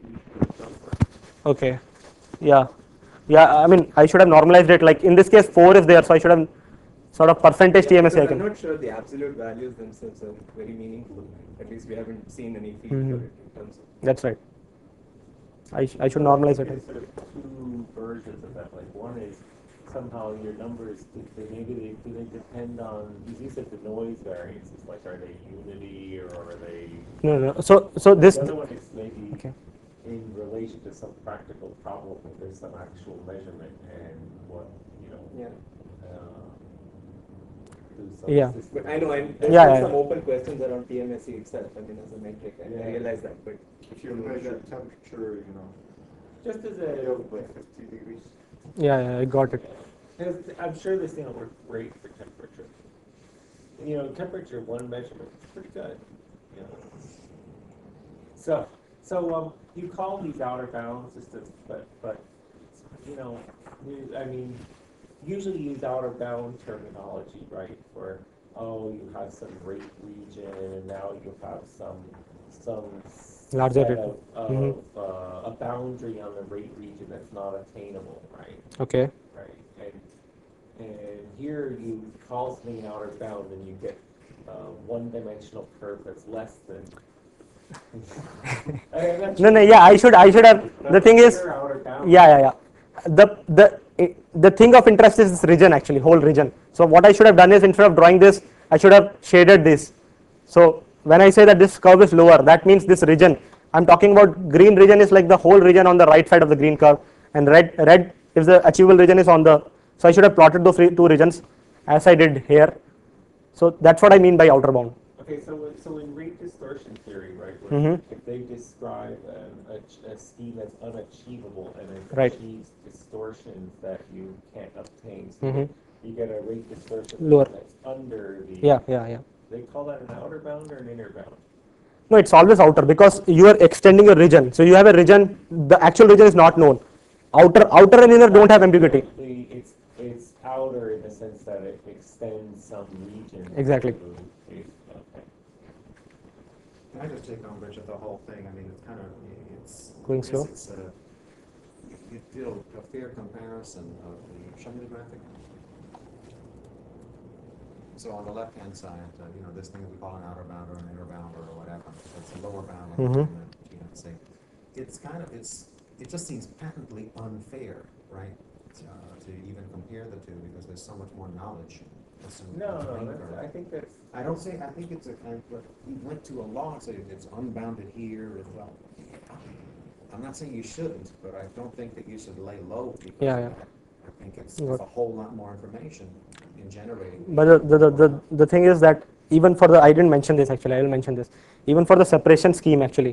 Okay, yeah. I mean, I should have normalized it. Like in this case, 4 is there, so I should have sort of percentage TMSE. I I'm can. not sure the absolute values themselves are very meaningful. At least we haven't seen any feel Mhm. for it in terms of... That's right. I should normalize it. There's sort of two versions of that. Like one is somehow your numbers, do they depend on, you said the noise variances, like are they unity or are they? No. So this. The other one is maybe Okay. in relation to some practical problem, if there's some actual measurement and what, you know, Yeah. do some Yeah. system- But I know there's Yeah, still yeah. some open questions around TMSE itself, I mean, as a metric, I Yeah. realize that, but... If you measure temperature, you know, Just as you have a, like 50 degrees. Yeah, I got it. I'm sure this thing will work great for temperature. You know, temperature, one measurement, is pretty good. You know. So you call these outer bounds systems, but you know, I mean, usually use outer bound terminology, right? For you have some rate region, and now you have some Larger set rate. of Mhm. a boundary on the rate region that's not attainable, right? Okay. Right, and here you call something an outer bound and you get one-dimensional curve that's less than. No, yeah, I should have, the thing is, yeah. The thing of interest is this region actually, whole region. So what I should have done is, instead of drawing this, I should have shaded this. So when I say that this curve is lower, that means this region, I'm talking about green region is like the whole region on the right side of the green curve, and red if the achievable region is on the, so I should have plotted those two regions as I did here. So that's what I mean by outer bound. Okay, so in rate distortion theory, right, where Mhm. if they describe a scheme that's unachievable and it Right. achieves distortions that you can't obtain, so Mhm. you get a rate distortion Lower. that's under the. Yeah. They call that an outer bound or an inner bound? No, it's always outer because you are extending your region. So you have a region, the actual region is not known. Outer and inner don't have ambiguity. It's outer in the sense that it extends some region. Exactly. Okay. Can I just take umbrage at the whole thing? I mean, it's kind of, it's. Going I guess slow? It's you feel a fair comparison of the, show me the graphic. So on the left-hand side, this thing that we call an outer bound or an inner bound or whatever, it's a lower bound, like Mhm. say. It's kind of, it just seems patently unfair, right? To even compare the two because there's so much more knowledge. assumed in the brain curve. I think that's. I don't say, I think it's a kind of, he went to a law and said it's unbounded here as well. I'm not saying you shouldn't, but I don't think that you should lay low because Yeah. I think it's a whole lot more information in generating. But the thing is that even for the, I didn't mention this actually, I will mention this. Even for the separation scheme actually,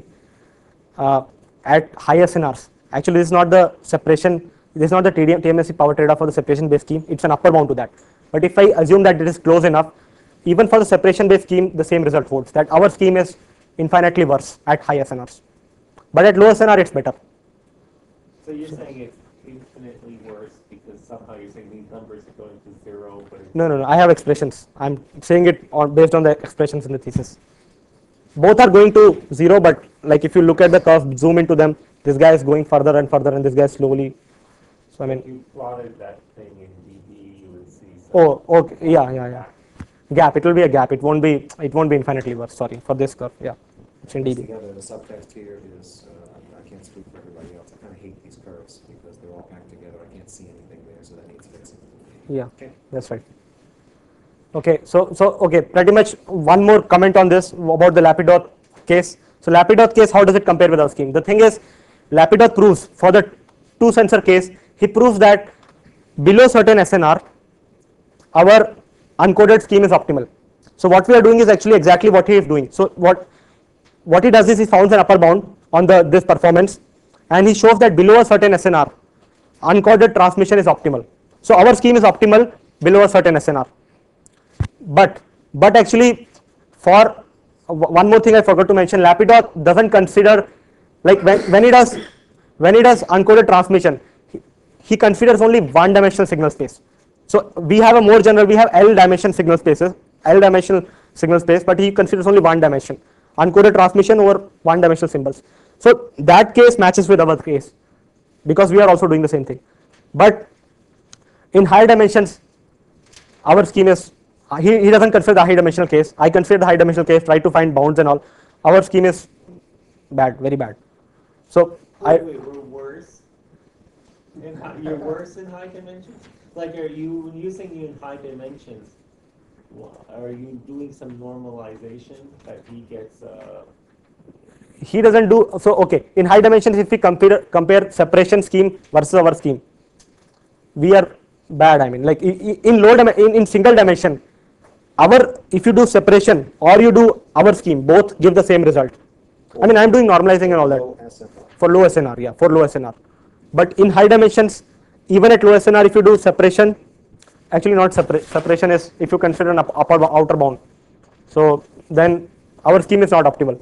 at high SNRs, actually this is not the separation, this is not the TMSC power trade-off for the separation based scheme, it's an upper bound to that. But if I assume that it is close enough, even for the separation based scheme, the same result holds, that our scheme is infinitely worse at high SNRs. But at low SNR, it's better. So you're saying it's infinitely worse because somehow you're saying these numbers are going to zero, but it's. No, I have expressions. I'm saying it based on the expressions in the thesis. Both are going to zero, but like if you look at the curve, zoom into them, this guy is going further and further, and this guy is slowly. So I mean. If you plotted that thing in dB, you would see. Oh, okay. Yeah. Gap. It will be a gap. It won't be infinitely worse. Sorry for this curve. Yeah, it's in dB. Together, the subtext here is, I can't speak for everybody else. I kind of hate these curves because they're all packed together. I can't see anything there, so that needs fixing. Yeah, Okay. that's right. Okay, so okay, pretty much one more comment on this about the Lapidoth case. So Lapidoth case, how does it compare with our scheme? The thing is, Lapidoth proves for the two sensor case, he proves that below certain SNR, our uncoded scheme is optimal. So what we are doing is actually exactly what he is doing. So what he does is he founds an upper bound on this performance, and he shows that below a certain SNR, uncoded transmission is optimal. So our scheme is optimal below a certain SNR. But actually, for one more thing I forgot to mention, Lapidoth doesn't consider, like when he does uncoded transmission, he considers only one dimensional signal space. So we have a more general, we have L dimensional signal space, but he considers only one dimension, uncoded transmission over one dimensional symbols. So that case matches with our case because we are also doing the same thing. But in higher dimensions, our scheme is, he doesn't consider the high dimensional case. I consider the high dimensional case, try to find bounds and all. Our scheme is bad, very bad. So Wait, we're worse. You're worse in high dimensions. Like, when you're saying you're in high dimensions, are you doing some normalization that he gets? he doesn't do so. Okay, in high dimensions, if we compare separation scheme versus our scheme, we are bad. I mean, like in low in single dimension, if you do separation or you do our scheme, both give the same result. I mean, I'm doing normalizing and all that for low SNR, yeah, for low SNR. But in high dimensions, even at low SNR, if you do separation, actually not separation is if you consider an outer bound. So then our scheme is not optimal.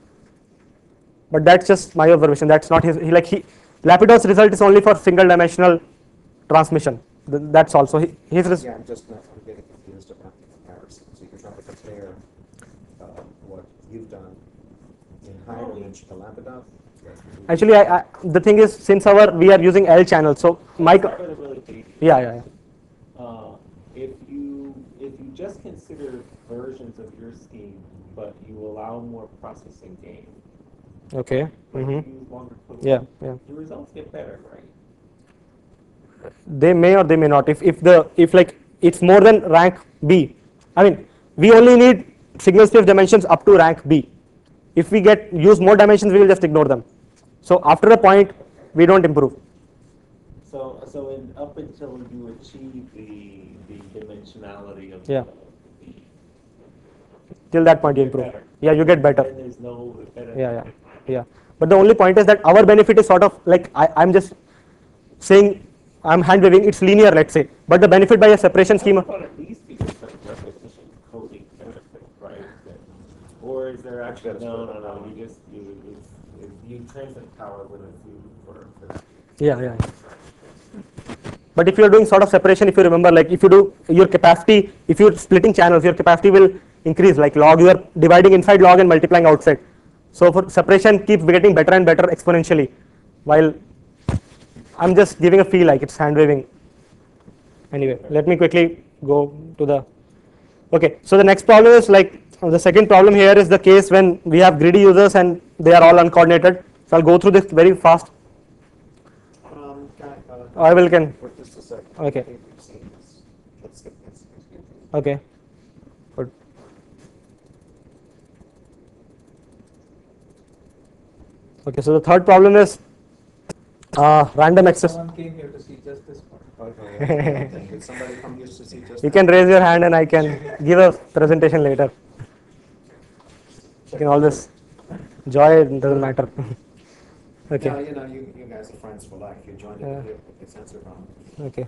But that's just my observation. That's not his. Lapidoth's result is only for single dimensional transmission. That's also his. Yeah, I'm getting confused about the comparison. So you're trying to compare what you've done in higher dimension to Lapidoth. Actually, the thing is, since we are using L channel, so my yeah. If you just consider versions of your scheme, but you allow more processing gain, Okay. but Mm-hmm. you use longer code, Yeah. the results get better, right? They may or they may not. If it's more than rank B, I mean, we only need signal space dimensions up to rank B. If we use more dimensions, we will just ignore them. So after a point, we don't improve. So up until you achieve the dimensionality of Yeah. Till that point you improve. better. Yeah, you get better. Then there's no better. Yeah. But the only point is that our benefit is sort of like I'm just saying I'm hand waving. It's linear, let's say. But the benefit by a separation schema. But at least be some repetition coding benefit, right? Or is there actually no? You transmit power with a few for that. Yeah. But if you are doing sort of separation, if you remember, like if you do your capacity, if you're splitting channels, your capacity will increase. Like log, you are dividing inside log and multiplying outside. So for separation keeps getting better and better exponentially. While I'm just giving a feel like it's hand waving. Anyway, let me quickly go to the. Okay, so the next problem is like the second problem here is the case when we have greedy users and they are all uncoordinated. So I'll go through this very fast. Can. For just a second. Okay. I think we've seen this. Let's skip this. Okay. Good. Okay, so the third problem is random access. Someone came here to see just this part. Okay. Did somebody come here to see just You can raise your hand and I can give a presentation later. You can always joy, it doesn't matter. Okay. Yeah, you guys are friends for life. You joined it here, it's answer problem. Okay.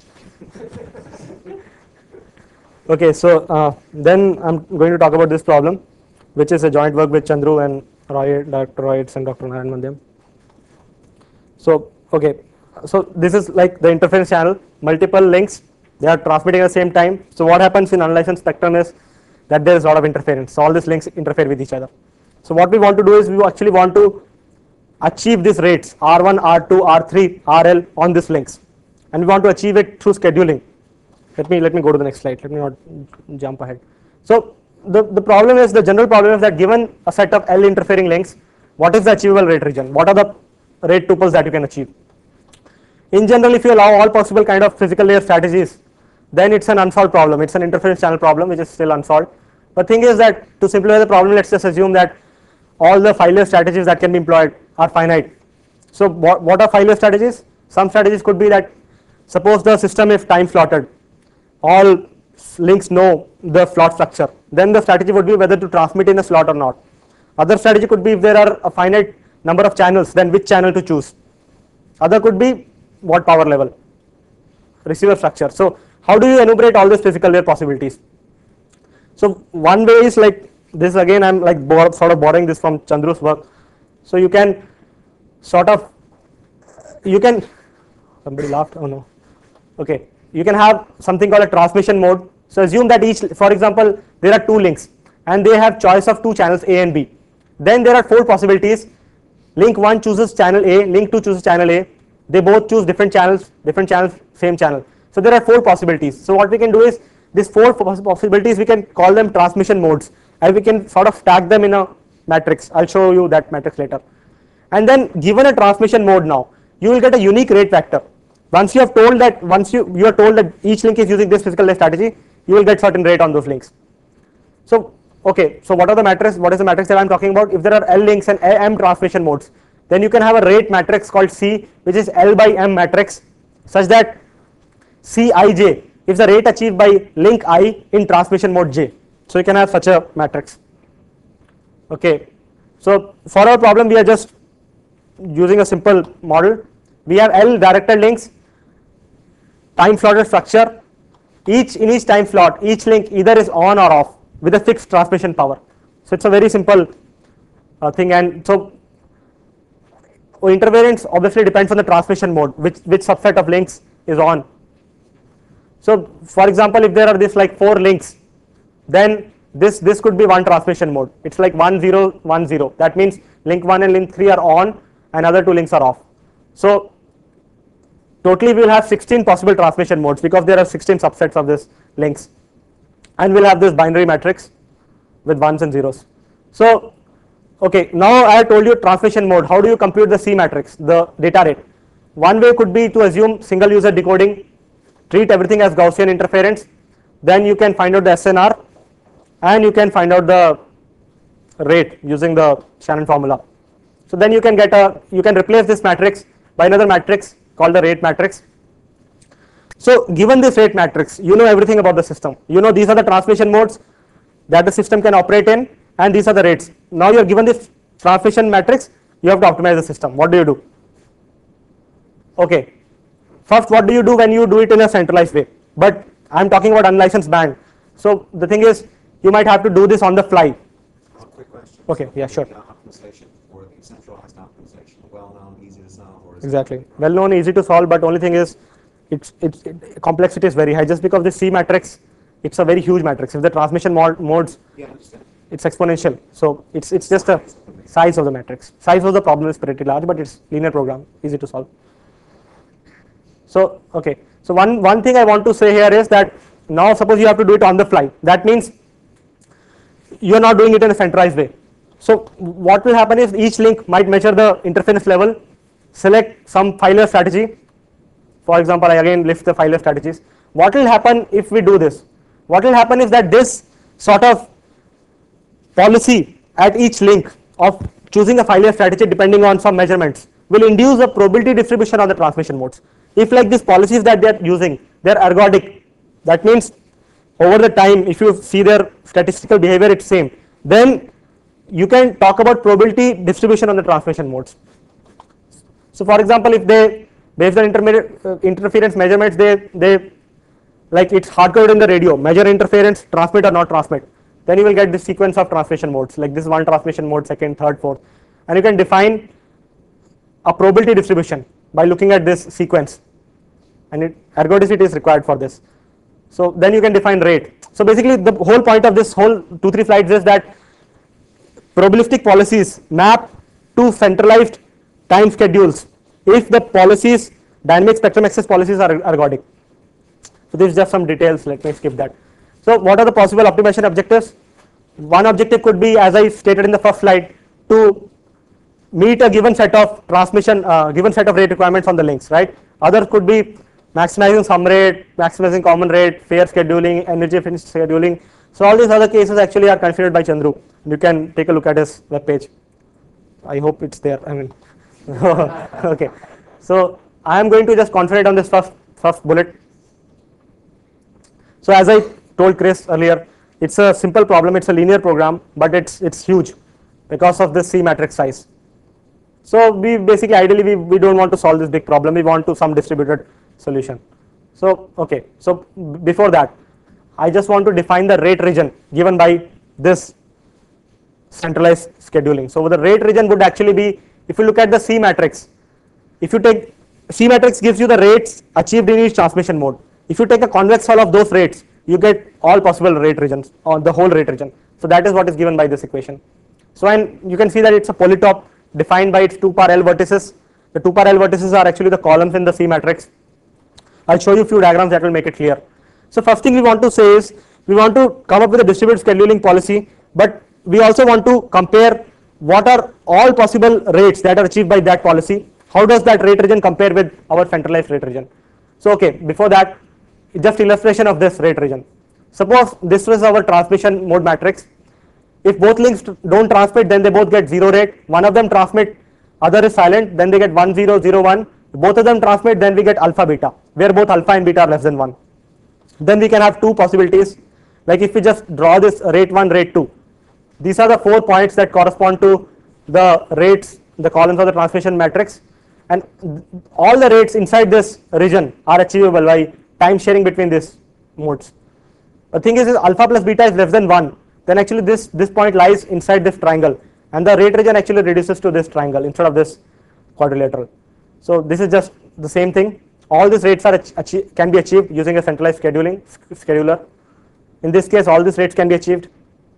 Okay, so then I'm going to talk about this problem, which is a joint work with Chandru and Roy, Dr. Royds and Dr. Narayan Mandhyam. So, okay, so this is like the interference channel, multiple links, they are transmitting at the same time. So what happens in unlicensed spectrum is that there is a lot of interference. So all these links interfere with each other. So what we want to do is we actually want to achieve these rates R1, R2, R3, RL on these links, and we want to achieve it through scheduling. Let me go to the next slide. Let me not jump ahead. So the problem is, the general problem is that given a set of L interfering links, what is the achievable rate region? What are the rate tuples that you can achieve? In general, if you allow all possible kind of physical layer strategies, then it's an unsolved problem. It's an interference channel problem which is still unsolved. But thing is that to simplify the problem, let's just assume that all the phi layer strategies that can be employed are finite. So what are phi layer strategies? Some strategies could be that suppose the system is time slotted, all links know the slot structure, then the strategy would be whether to transmit in a slot or not. Other strategy could be if there are a finite number of channels, then which channel to choose. Other could be what power level, receiver structure. So how do you enumerate all these physical layer possibilities? So one way is like this, again I'm like sort of borrowing this from Chandru's work. So you can sort of, somebody laughed, oh no, okay, you can have something called a transmission mode. So assume that each, for example, there are two links and they have choice of two channels A and B. Then there are four possibilities. Link 1 chooses channel A, link 2 chooses channel A, they both choose different channels, same channel. So there are four possibilities. So what we can do is, these four possibilities we can call them transmission modes, and we can sort of stack them in a matrix. I'll show you that matrix later. And then given a transmission mode now, you will get a unique rate vector. Once you have told that, you are told that each link is using this physical layer strategy, you will get certain rate on those links. So okay, so what is the matrix that I'm talking about? If there are L links and M transmission modes, then you can have a rate matrix called C, which is L by M matrix, such that Cij is the rate achieved by link I in transmission mode J. So you can have such a matrix. Okay, so for our problem we are just using a simple model. We have L directed links, time slotted structure. In each time slot, each link either is on or off with a fixed transmission power. So it's a very simple thing, and so interference obviously depends on the transmission mode, which subset of links is on. So for example, if there are this like 4 links, then this could be one transmission mode. It's like 1 0 1 0. That means link 1 and link 3 are on and other 2 links are off. So totally we will have 16 possible transmission modes because there are 16 subsets of this links, and we'll have this binary matrix with ones and zeros. So okay, now I have told you transmission mode. How do you compute the C matrix, the data rate? One way could be to assume single user decoding, treat everything as Gaussian interference, then you can find out the SNR and you can find out the rate using the Shannon formula. So then you can replace this matrix by another matrix called the rate matrix. So given this rate matrix, you know everything about the system. You know these are the transmission modes, that the system can operate in, and these are the rates. Now you are given this transmission matrix, you have to optimize the system. What do you do? Okay, first what do you do when you do it in a centralized way? But I am talking about unlicensed band. So the thing is, you might have to do this on the fly. Quick question. Okay, yeah, sure. The optimization or the centralized optimization, well-known, easy to solve, or is it- Exactly. Well known, easy to solve, but only thing is, complexity is very high. Just because this C matrix, it's a very huge matrix. If the transmission modes, Yeah, I understand. it's exponential. So it's just a size of the matrix. Size of the problem is pretty large, but it's linear program, easy to solve. So okay. So one thing I want to say here is that now suppose you have to do it on the fly. That means you are not doing it in a centralized way. So what will happen is each link might measure the interference level, select some failure strategy. For example, I again list the failure strategies. What will happen if we do this? What will happen is that this sort of policy at each link of choosing a failure strategy depending on some measurements will induce a probability distribution on the transmission modes. If like these policies that they are using, they are ergodic, that means over the time if you see their statistical behavior it's same, then you can talk about probability distribution on the transmission modes. So for example, if they based on interference measurements, they like it's hard coded in the radio, measure interference, transmit or not transmit, then you will get this sequence of transmission modes, like this one transmission mode, second, third, fourth, and you can define a probability distribution by looking at this sequence, and ergodicity is required for this. So then you can define rate. So basically the whole point of this whole 2-3 slides is that probabilistic policies map to centralized time schedules if the policies, dynamic spectrum access policies, are ergodic. So this is just some details, let me skip that. So what are the possible optimization objectives? One objective could be, as I stated in the first slide, to meet a given set of transmission, given set of rate requirements on the links, right? Other could be maximizing sum rate, maximizing common rate, fair scheduling, energy efficient scheduling. So all these other cases actually are configured by Chandru. You can take a look at his web page. I hope it's there. I mean, okay. So I am going to just concentrate on this first bullet. So as I told Chris earlier, it's a simple problem. It's a linear program, but it's huge because of this C matrix size. So we basically ideally we don't want to solve this big problem. We want to some distributed solution. So okay. So before that, I just want to define the rate region given by this centralized scheduling. So the rate region would actually be, if you look at the C matrix, if you take C matrix gives you the rates achieved in each transmission mode. If you take a convex solve of those rates, you get all possible rate regions or the whole rate region. So that is what is given by this equation. So and you can see that it's a polytope defined by its 2 par L vertices. The 2 par L vertices are actually the columns in the C matrix. I'll show you a few diagrams that will make it clear. So first thing we want to say is we want to come up with a distributed scheduling policy, but we also want to compare what are all possible rates that are achieved by that policy. How does that rate region compare with our centralized rate region? So okay, before that, just illustration of this rate region. Suppose this was our transmission mode matrix. If both links don't transmit, then they both get 0 rate. One of them transmit, other is silent, then they get 1 0 0 1. Both of them transmit, then we get alpha beta, where both alpha and beta are less than 1. Then we can have two possibilities, like if we just draw this rate 1, rate 2. These are the 4 points that correspond to the rates, the columns of the transmission matrix, and all the rates inside this region are achievable by time sharing between these modes. The thing is alpha plus beta is less than 1, then actually this point lies inside this triangle, and the rate region actually reduces to this triangle instead of this quadrilateral. So this is just the same thing. All these rates are can be achieved using a centralized scheduler. In this case, all these rates can be achieved.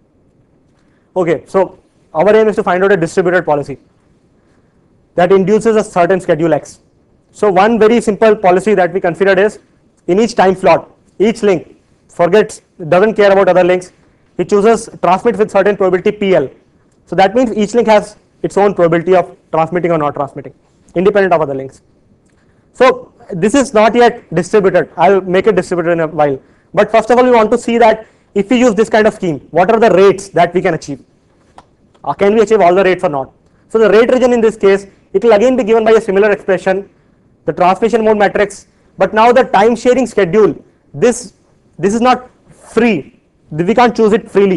Okay, so our aim is to find out a distributed policy that induces a certain schedule X. So one very simple policy that we considered is, in each time slot, each link doesn't care about other links, it chooses transmit with certain probability PL. So that means each link has its own probability of transmitting or not transmitting, independent of other links. So this is not yet distributed. I'll make it distributed in a while. But first of all, we want to see that if we use this kind of scheme, what are the rates that we can achieve? Can we achieve all the rates or not? So the rate region in this case, it will again be given by a similar expression, the transmission mode matrix. But now the time sharing schedule, this is not free. We can't choose it freely.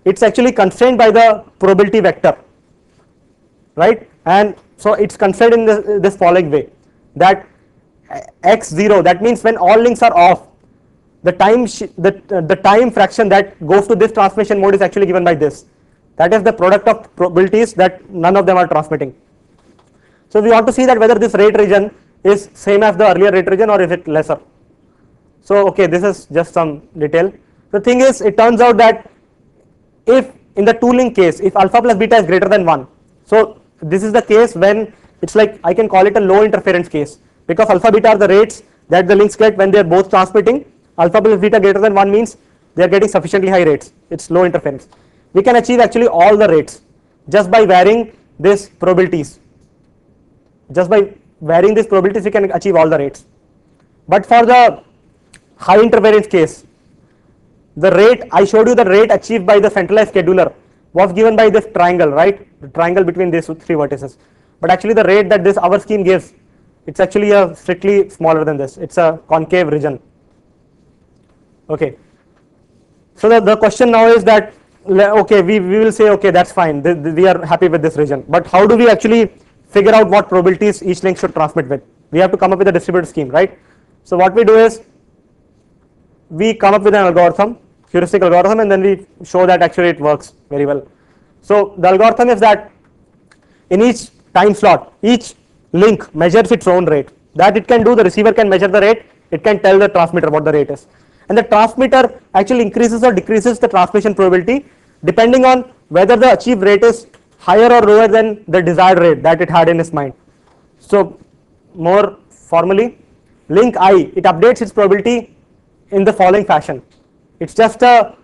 it's actually constrained by the probability vector, right? And so it's constrained in this following way, that x0, that means when all links are off, the time fraction that goes to this transmission mode is actually given by this. That is the product of probabilities that none of them are transmitting. So we want to see that whether this rate region is same as the earlier rate region or is it lesser. So okay, this is just some detail. The thing is, it turns out that if in the two link case, if alpha plus beta is greater than 1, so this is the case when it's like, I can call it a low interference case, because alpha beta are the rates that the links get when they are both transmitting. Alpha plus beta greater than 1 means they are getting sufficiently high rates, it's low interference. We can achieve actually all the rates just by varying these probabilities. Just by varying these probabilities we can achieve all the rates. But for the high interference case, the rate, I showed you the rate achieved by the centralized scheduler was given by this triangle, right? The triangle between these three vertices. But actually the rate that this our scheme gives, it's actually a strictly smaller than this. It's a concave region. Okay. So the question now is that, okay, we will say, okay, that's fine. We are happy with this region. But how do we actually figure out what probabilities each link should transmit with? We have to come up with a distributed scheme, right? So what we do is, we come up with an algorithm, heuristic algorithm, and then we show that actually it works very well. So the algorithm is that in each time slot, each link measures its own rate. That it can do, the receiver can measure the rate, it can tell the transmitter what the rate is. And the transmitter actually increases or decreases the transmission probability depending on whether the achieved rate is higher or lower than the desired rate that it had in its mind. So more formally, link I, it updates its probability in the following fashion. It's just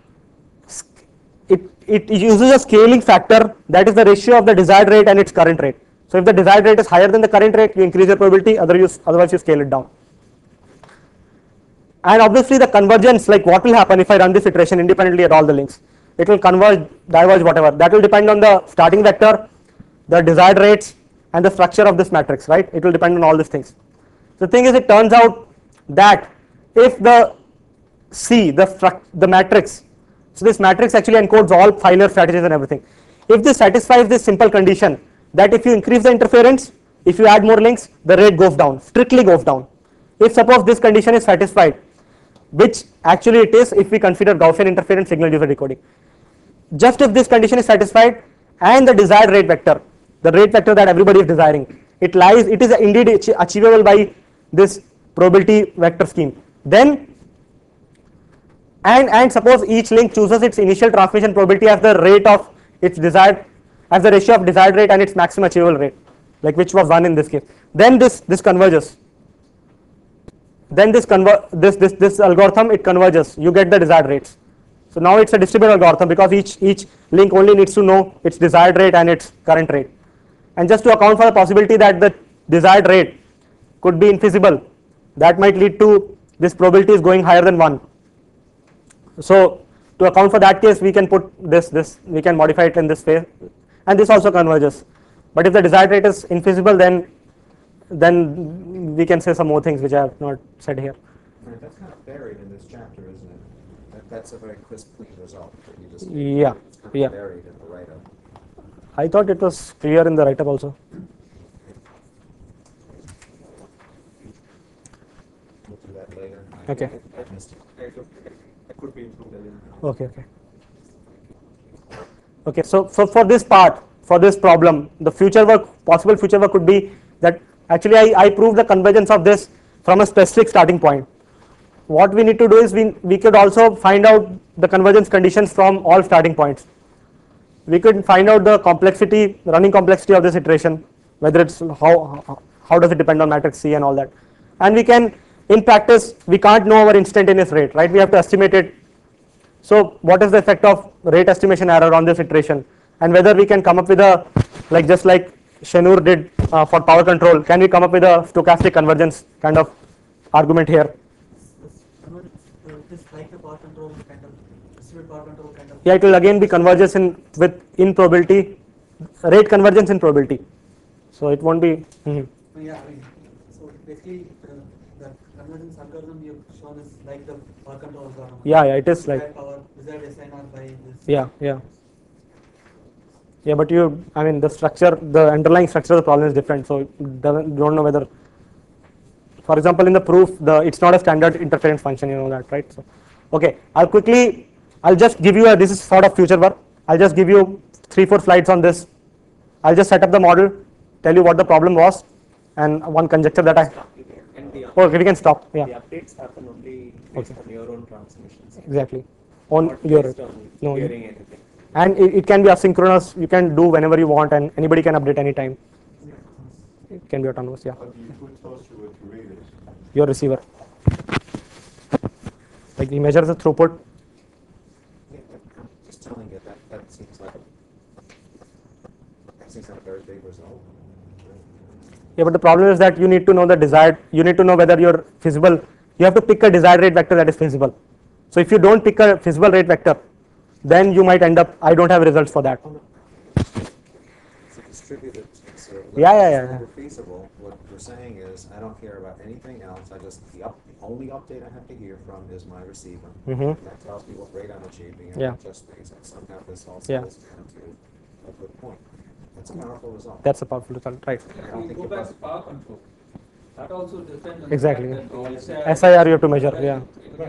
it uses a scaling factor, that is the ratio of the desired rate and its current rate. So if the desired rate is higher than the current rate, you increase your probability, otherwise you scale it down. And obviously the convergence, like what will happen if I run this iteration independently at all the links? It will converge, diverge, whatever. That will depend on the starting vector, the desired rates, and the structure of this matrix, right? It will depend on all these things. The thing is, it turns out that if the C, the matrix, so this matrix actually encodes all Feiler strategies and everything. If this satisfies this simple condition, that if you increase the interference, if you add more links, the rate goes down, strictly goes down. If suppose this condition is satisfied, which actually it is if we consider Gaussian interference signal user decoding. Just if this condition is satisfied and the desired rate vector, the rate vector that everybody is desiring, it is indeed achievable by this probability vector scheme. Then and suppose each link chooses its initial transmission probability as the rate of its desired, as the ratio of desired rate and its maximum achievable rate, like which was 1 in this case. Then this converges. Then this algorithm, it converges, you get the desired rates. So now it's a distributed algorithm because each link only needs to know its desired rate and its current rate. And just to account for the possibility that the desired rate could be infeasible, that might lead to this probability is going higher than 1. So to account for that case, we can put we can modify it in this way, and this also converges. But if the desired rate is infeasible, then we can say some more things which I have not said here. Right, that's kind of buried in this chapter, isn't it? That's a very crisp, clean result that you just Yeah, it's kind of yeah. buried in the write-up. I thought it was clear in the write-up also. We'll do that later. Okay. I missed it. It could be improved a little. Okay. Okay. So for this part, for this problem, the possible future work could be that actually I proved the convergence of this from a specific starting point. What we need to do is we could also find out the convergence conditions from all starting points. We could find out the complexity, running complexity of this iteration, whether it's how does it depend on matrix C and all that. And we can, in practice, we can't know our instantaneous rate, right? We have to estimate it. So what is the effect of rate estimation error on this iteration, and whether we can come up with a, like just like Shenur did for power control, can we come up with a stochastic convergence kind of argument here? This like the power control kind of distributed power control kind of. Yeah, it will again be convergence in probability, rate convergence in probability. So it won't be. Yeah, I mean, so basically the convergence algorithm you've shown is like the power control is on. Yeah, it is like, Power, result is not by this. Yeah, but I mean, the structure, the underlying structure of the problem is different, so don't know whether, for example, in the proof, it's not a standard interference function, you know that, right? So, okay, I'll just give you this is sort of future work. I'll just give you 3-4 slides on this. I'll just set up the model, tell you what the problem was, and one conjecture that okay, we can stop. Yeah. The updates happen only based on your own transmissions. Exactly. On Not your based on no. hearing anything. And it can be asynchronous. You can do whenever you want, and anybody can update anytime. It can be autonomous. Yeah. Who tells you what to read is? Your receiver. Like he measures the throughput. Yeah, I'm just telling you that seems like a very big result. Yeah, but the problem is that you need to know the desired. You need to know whether you're feasible. You have to pick a desired rate vector that is feasible. So if you don't pick a feasible rate vector, then you might end up. I don't have results for that. It's a distributed. Yeah. Feasible. What we're saying is, I don't care about anything else. I just the only update I have to hear from is my receiver. That tells me what rate I'm achieving. And Yeah. just things. And somehow this also Yeah. is down to a good point. That's a powerful result. That's a powerful result, right? I don't We think go it back was- to power control. That also depends on Exactly. the fact that SIR you have to measure. Yeah.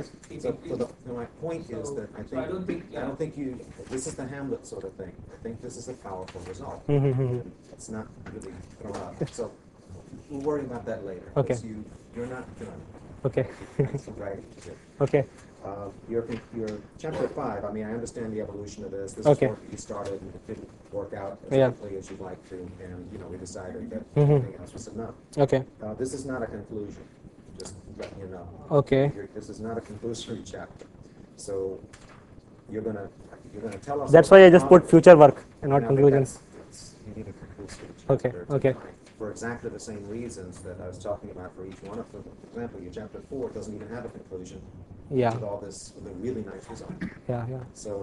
So my point is that I So I don't think, don't think this is the Hamlet sort of thing. I think this is a powerful result. It's not really thrown out. So we'll worry about that later. Okay. because You're not done. Okay. Thanks for writing it. Okay. Your chapter 5, I mean, I understand the evolution of this. This Okay. is work you started and it didn't work out as Yeah. quickly as you'd like to, and, we decided that Mhm. everything else was enough. Okay. This is not a conclusion, just letting you know. Okay. This is not a conclusory chapter. So you're gonna tell us. That's what why I the just put problem- future work and not No, but conclusions. you need a conclusory Okay, chapter to okay. find, for exactly the same reasons that I was talking about for each one of them. For example, your chapter 4 doesn't even have a conclusion. Yeah. With all this, with a really nice result. Yeah. So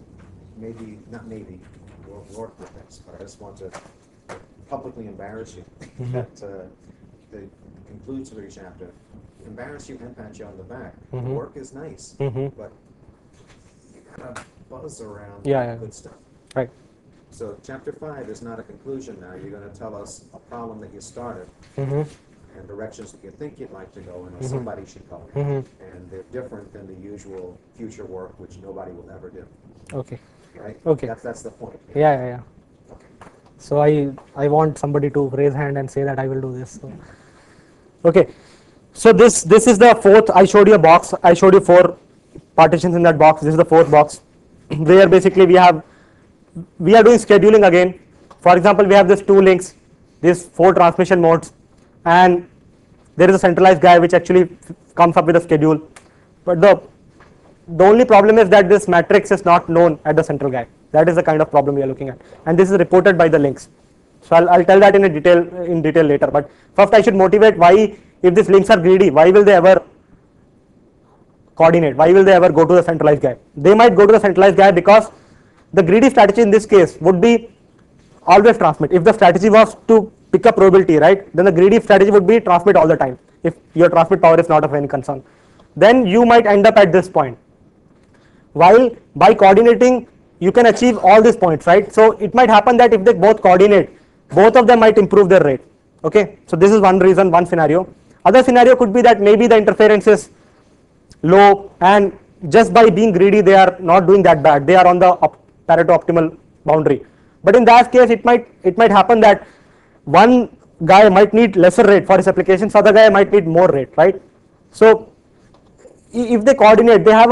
not maybe, we'll work with this, but I just want to publicly embarrass you that the conclusory chapter, embarrass you and pat you on the back. The work is nice, but you gotta buzz around Yeah. good stuff. Right. So chapter 5 is not a conclusion now. You're gonna tell us a problem that you started and directions that you think you'd like to go in, or somebody should go. And they're different than the usual future work, which nobody will ever do, Okay. right? Okay. That's the point. Yeah. So I want somebody to raise hand and say that I will do this. So. Okay. So this is the fourth. I showed you a box. I showed you 4 partitions in that box. This is the 4th box, where basically we are doing scheduling again. For example, we have these 2 links, these 4 transmission modes, and there is a centralized guy which actually comes up with a schedule. But the only problem is that this matrix is not known at the central guy. That is the kind of problem we are looking at, and this is reported by the links. So I'll tell that in detail later. But first I should motivate why, if these links are greedy, why will they ever coordinate? Why will they ever go to the centralized guy? They might go to the centralized guy because the greedy strategy in this case would be always transmit. If the strategy was to pick up probability, right, then the greedy strategy would be transmit all the time. If your transmit power is not of any concern, then you might end up at this point. While by coordinating, you can achieve all these points, right? So it might happen that if they both coordinate, both of them might improve their rate. Okay, so this is one reason, one scenario. Other scenario could be that maybe the interference is low, and just by being greedy, they are not doing that bad. They are on the Pareto optimal boundary. But in that case, it might happen that one guy might need lesser rate for his applications, other guy might need more rate, right? So if they coordinate, they have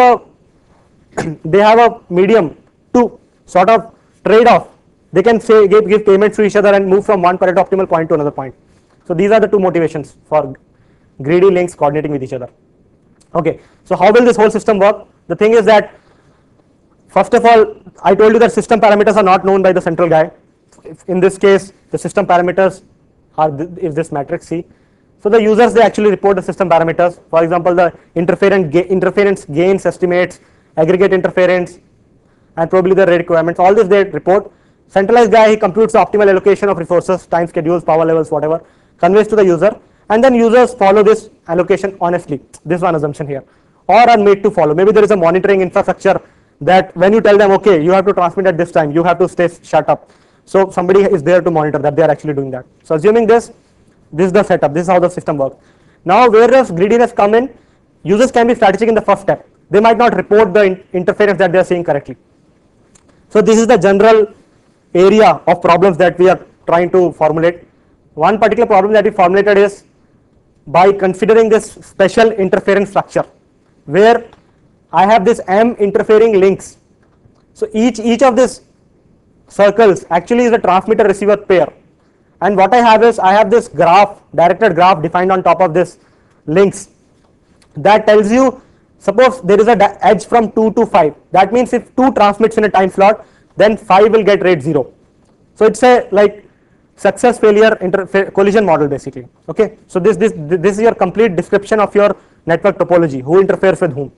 a medium to sort of trade off. They can say give payments to each other and move from one Pareto optimal point to another point. So these are the 2 motivations for greedy links coordinating with each other. Okay, so how will this whole system work? The thing is that, first of all, I told you that system parameters are not known by the central guy. In this case, the system parameters are this matrix C. So the users, they actually report the system parameters. For example, the interference gains estimates, aggregate interference, and probably the rate requirements. All this they report. Centralized guy, he computes the optimal allocation of resources, time schedules, power levels, whatever, conveys to the user, and then users follow this allocation honestly. This one assumption here. or are made to follow. Maybe there is a monitoring infrastructure that when you tell them, okay, you have to transmit at this time, you have to stay shut up. So somebody is there to monitor that they are actually doing that. So assuming this is the setup, this is how the system works. Now where does greediness come in? Users can be strategic in the first step. They might not report the interference that they are seeing correctly. So this is the general area of problems that we are trying to formulate. One particular problem that we formulated is by considering this special interference structure where I have this M interfering links. So each of these circles actually is a transmitter receiver pair, and what I have is I have this graph, directed graph defined on top of this links that tells you, suppose there is a edge from 2 to 5, that means if 2 transmits in a time slot, then 5 will get rate 0. So it's a like success failure collision model basically. Okay, so this is your complete description of your network topology, who interferes with whom.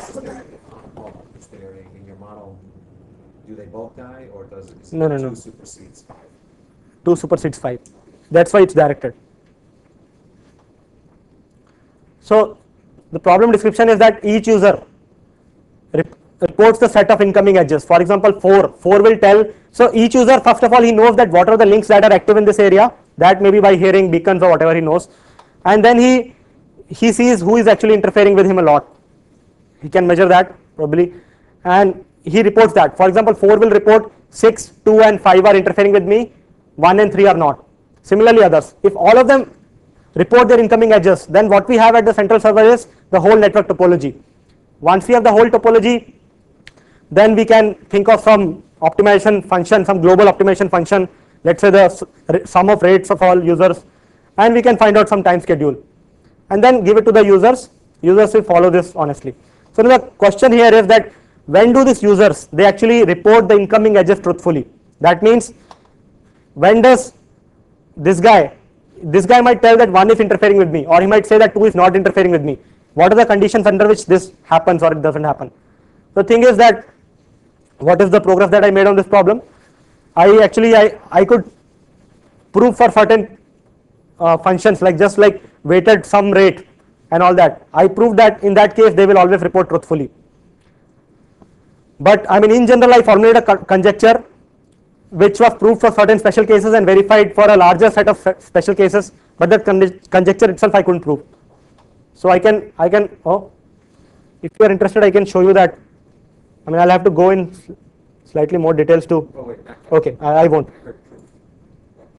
In your model, do they both die, or does it No. 2 supersedes 5? 2 supersedes 5. That's why it's directed. So the problem description is that each user reports the set of incoming edges. For example, 4 will tell. So each user, first of all, he knows that what are the links that are active in this area, that maybe by hearing beacons or whatever he knows, and then he sees who is actually interfering with him a lot. He can measure that probably, and he reports that. For example, 4 will report 6, 2 and 5 are interfering with me, 1 and 3 are not. Similarly others. If all of them report their incoming edges, then what we have at the central server is the whole network topology. Once we have the whole topology, then we can think of some optimization function, some global optimization function, let's say the sum of rates of all users, and we can find out some time schedule and then give it to the users. Users will follow this honestly. So the question here is that when do these users, they actually report the incoming edges truthfully? That means when does this guy might tell that 1 is interfering with me, or he might say that 2 is not interfering with me. What are the conditions under which this happens or it doesn't happen? The thing is that what is the progress that I made on this problem? I could prove for certain functions like just like weighted sum rate and all that. I proved that in that case they will always report truthfully. But I mean, in general, I formulated a conjecture which was proved for certain special cases and verified for a larger set of special cases, but that conjecture itself I couldn't prove. So I can if you are interested, I can show you that. I mean, I'll have to go in slightly more details to. Oh, wait. Okay, I won't.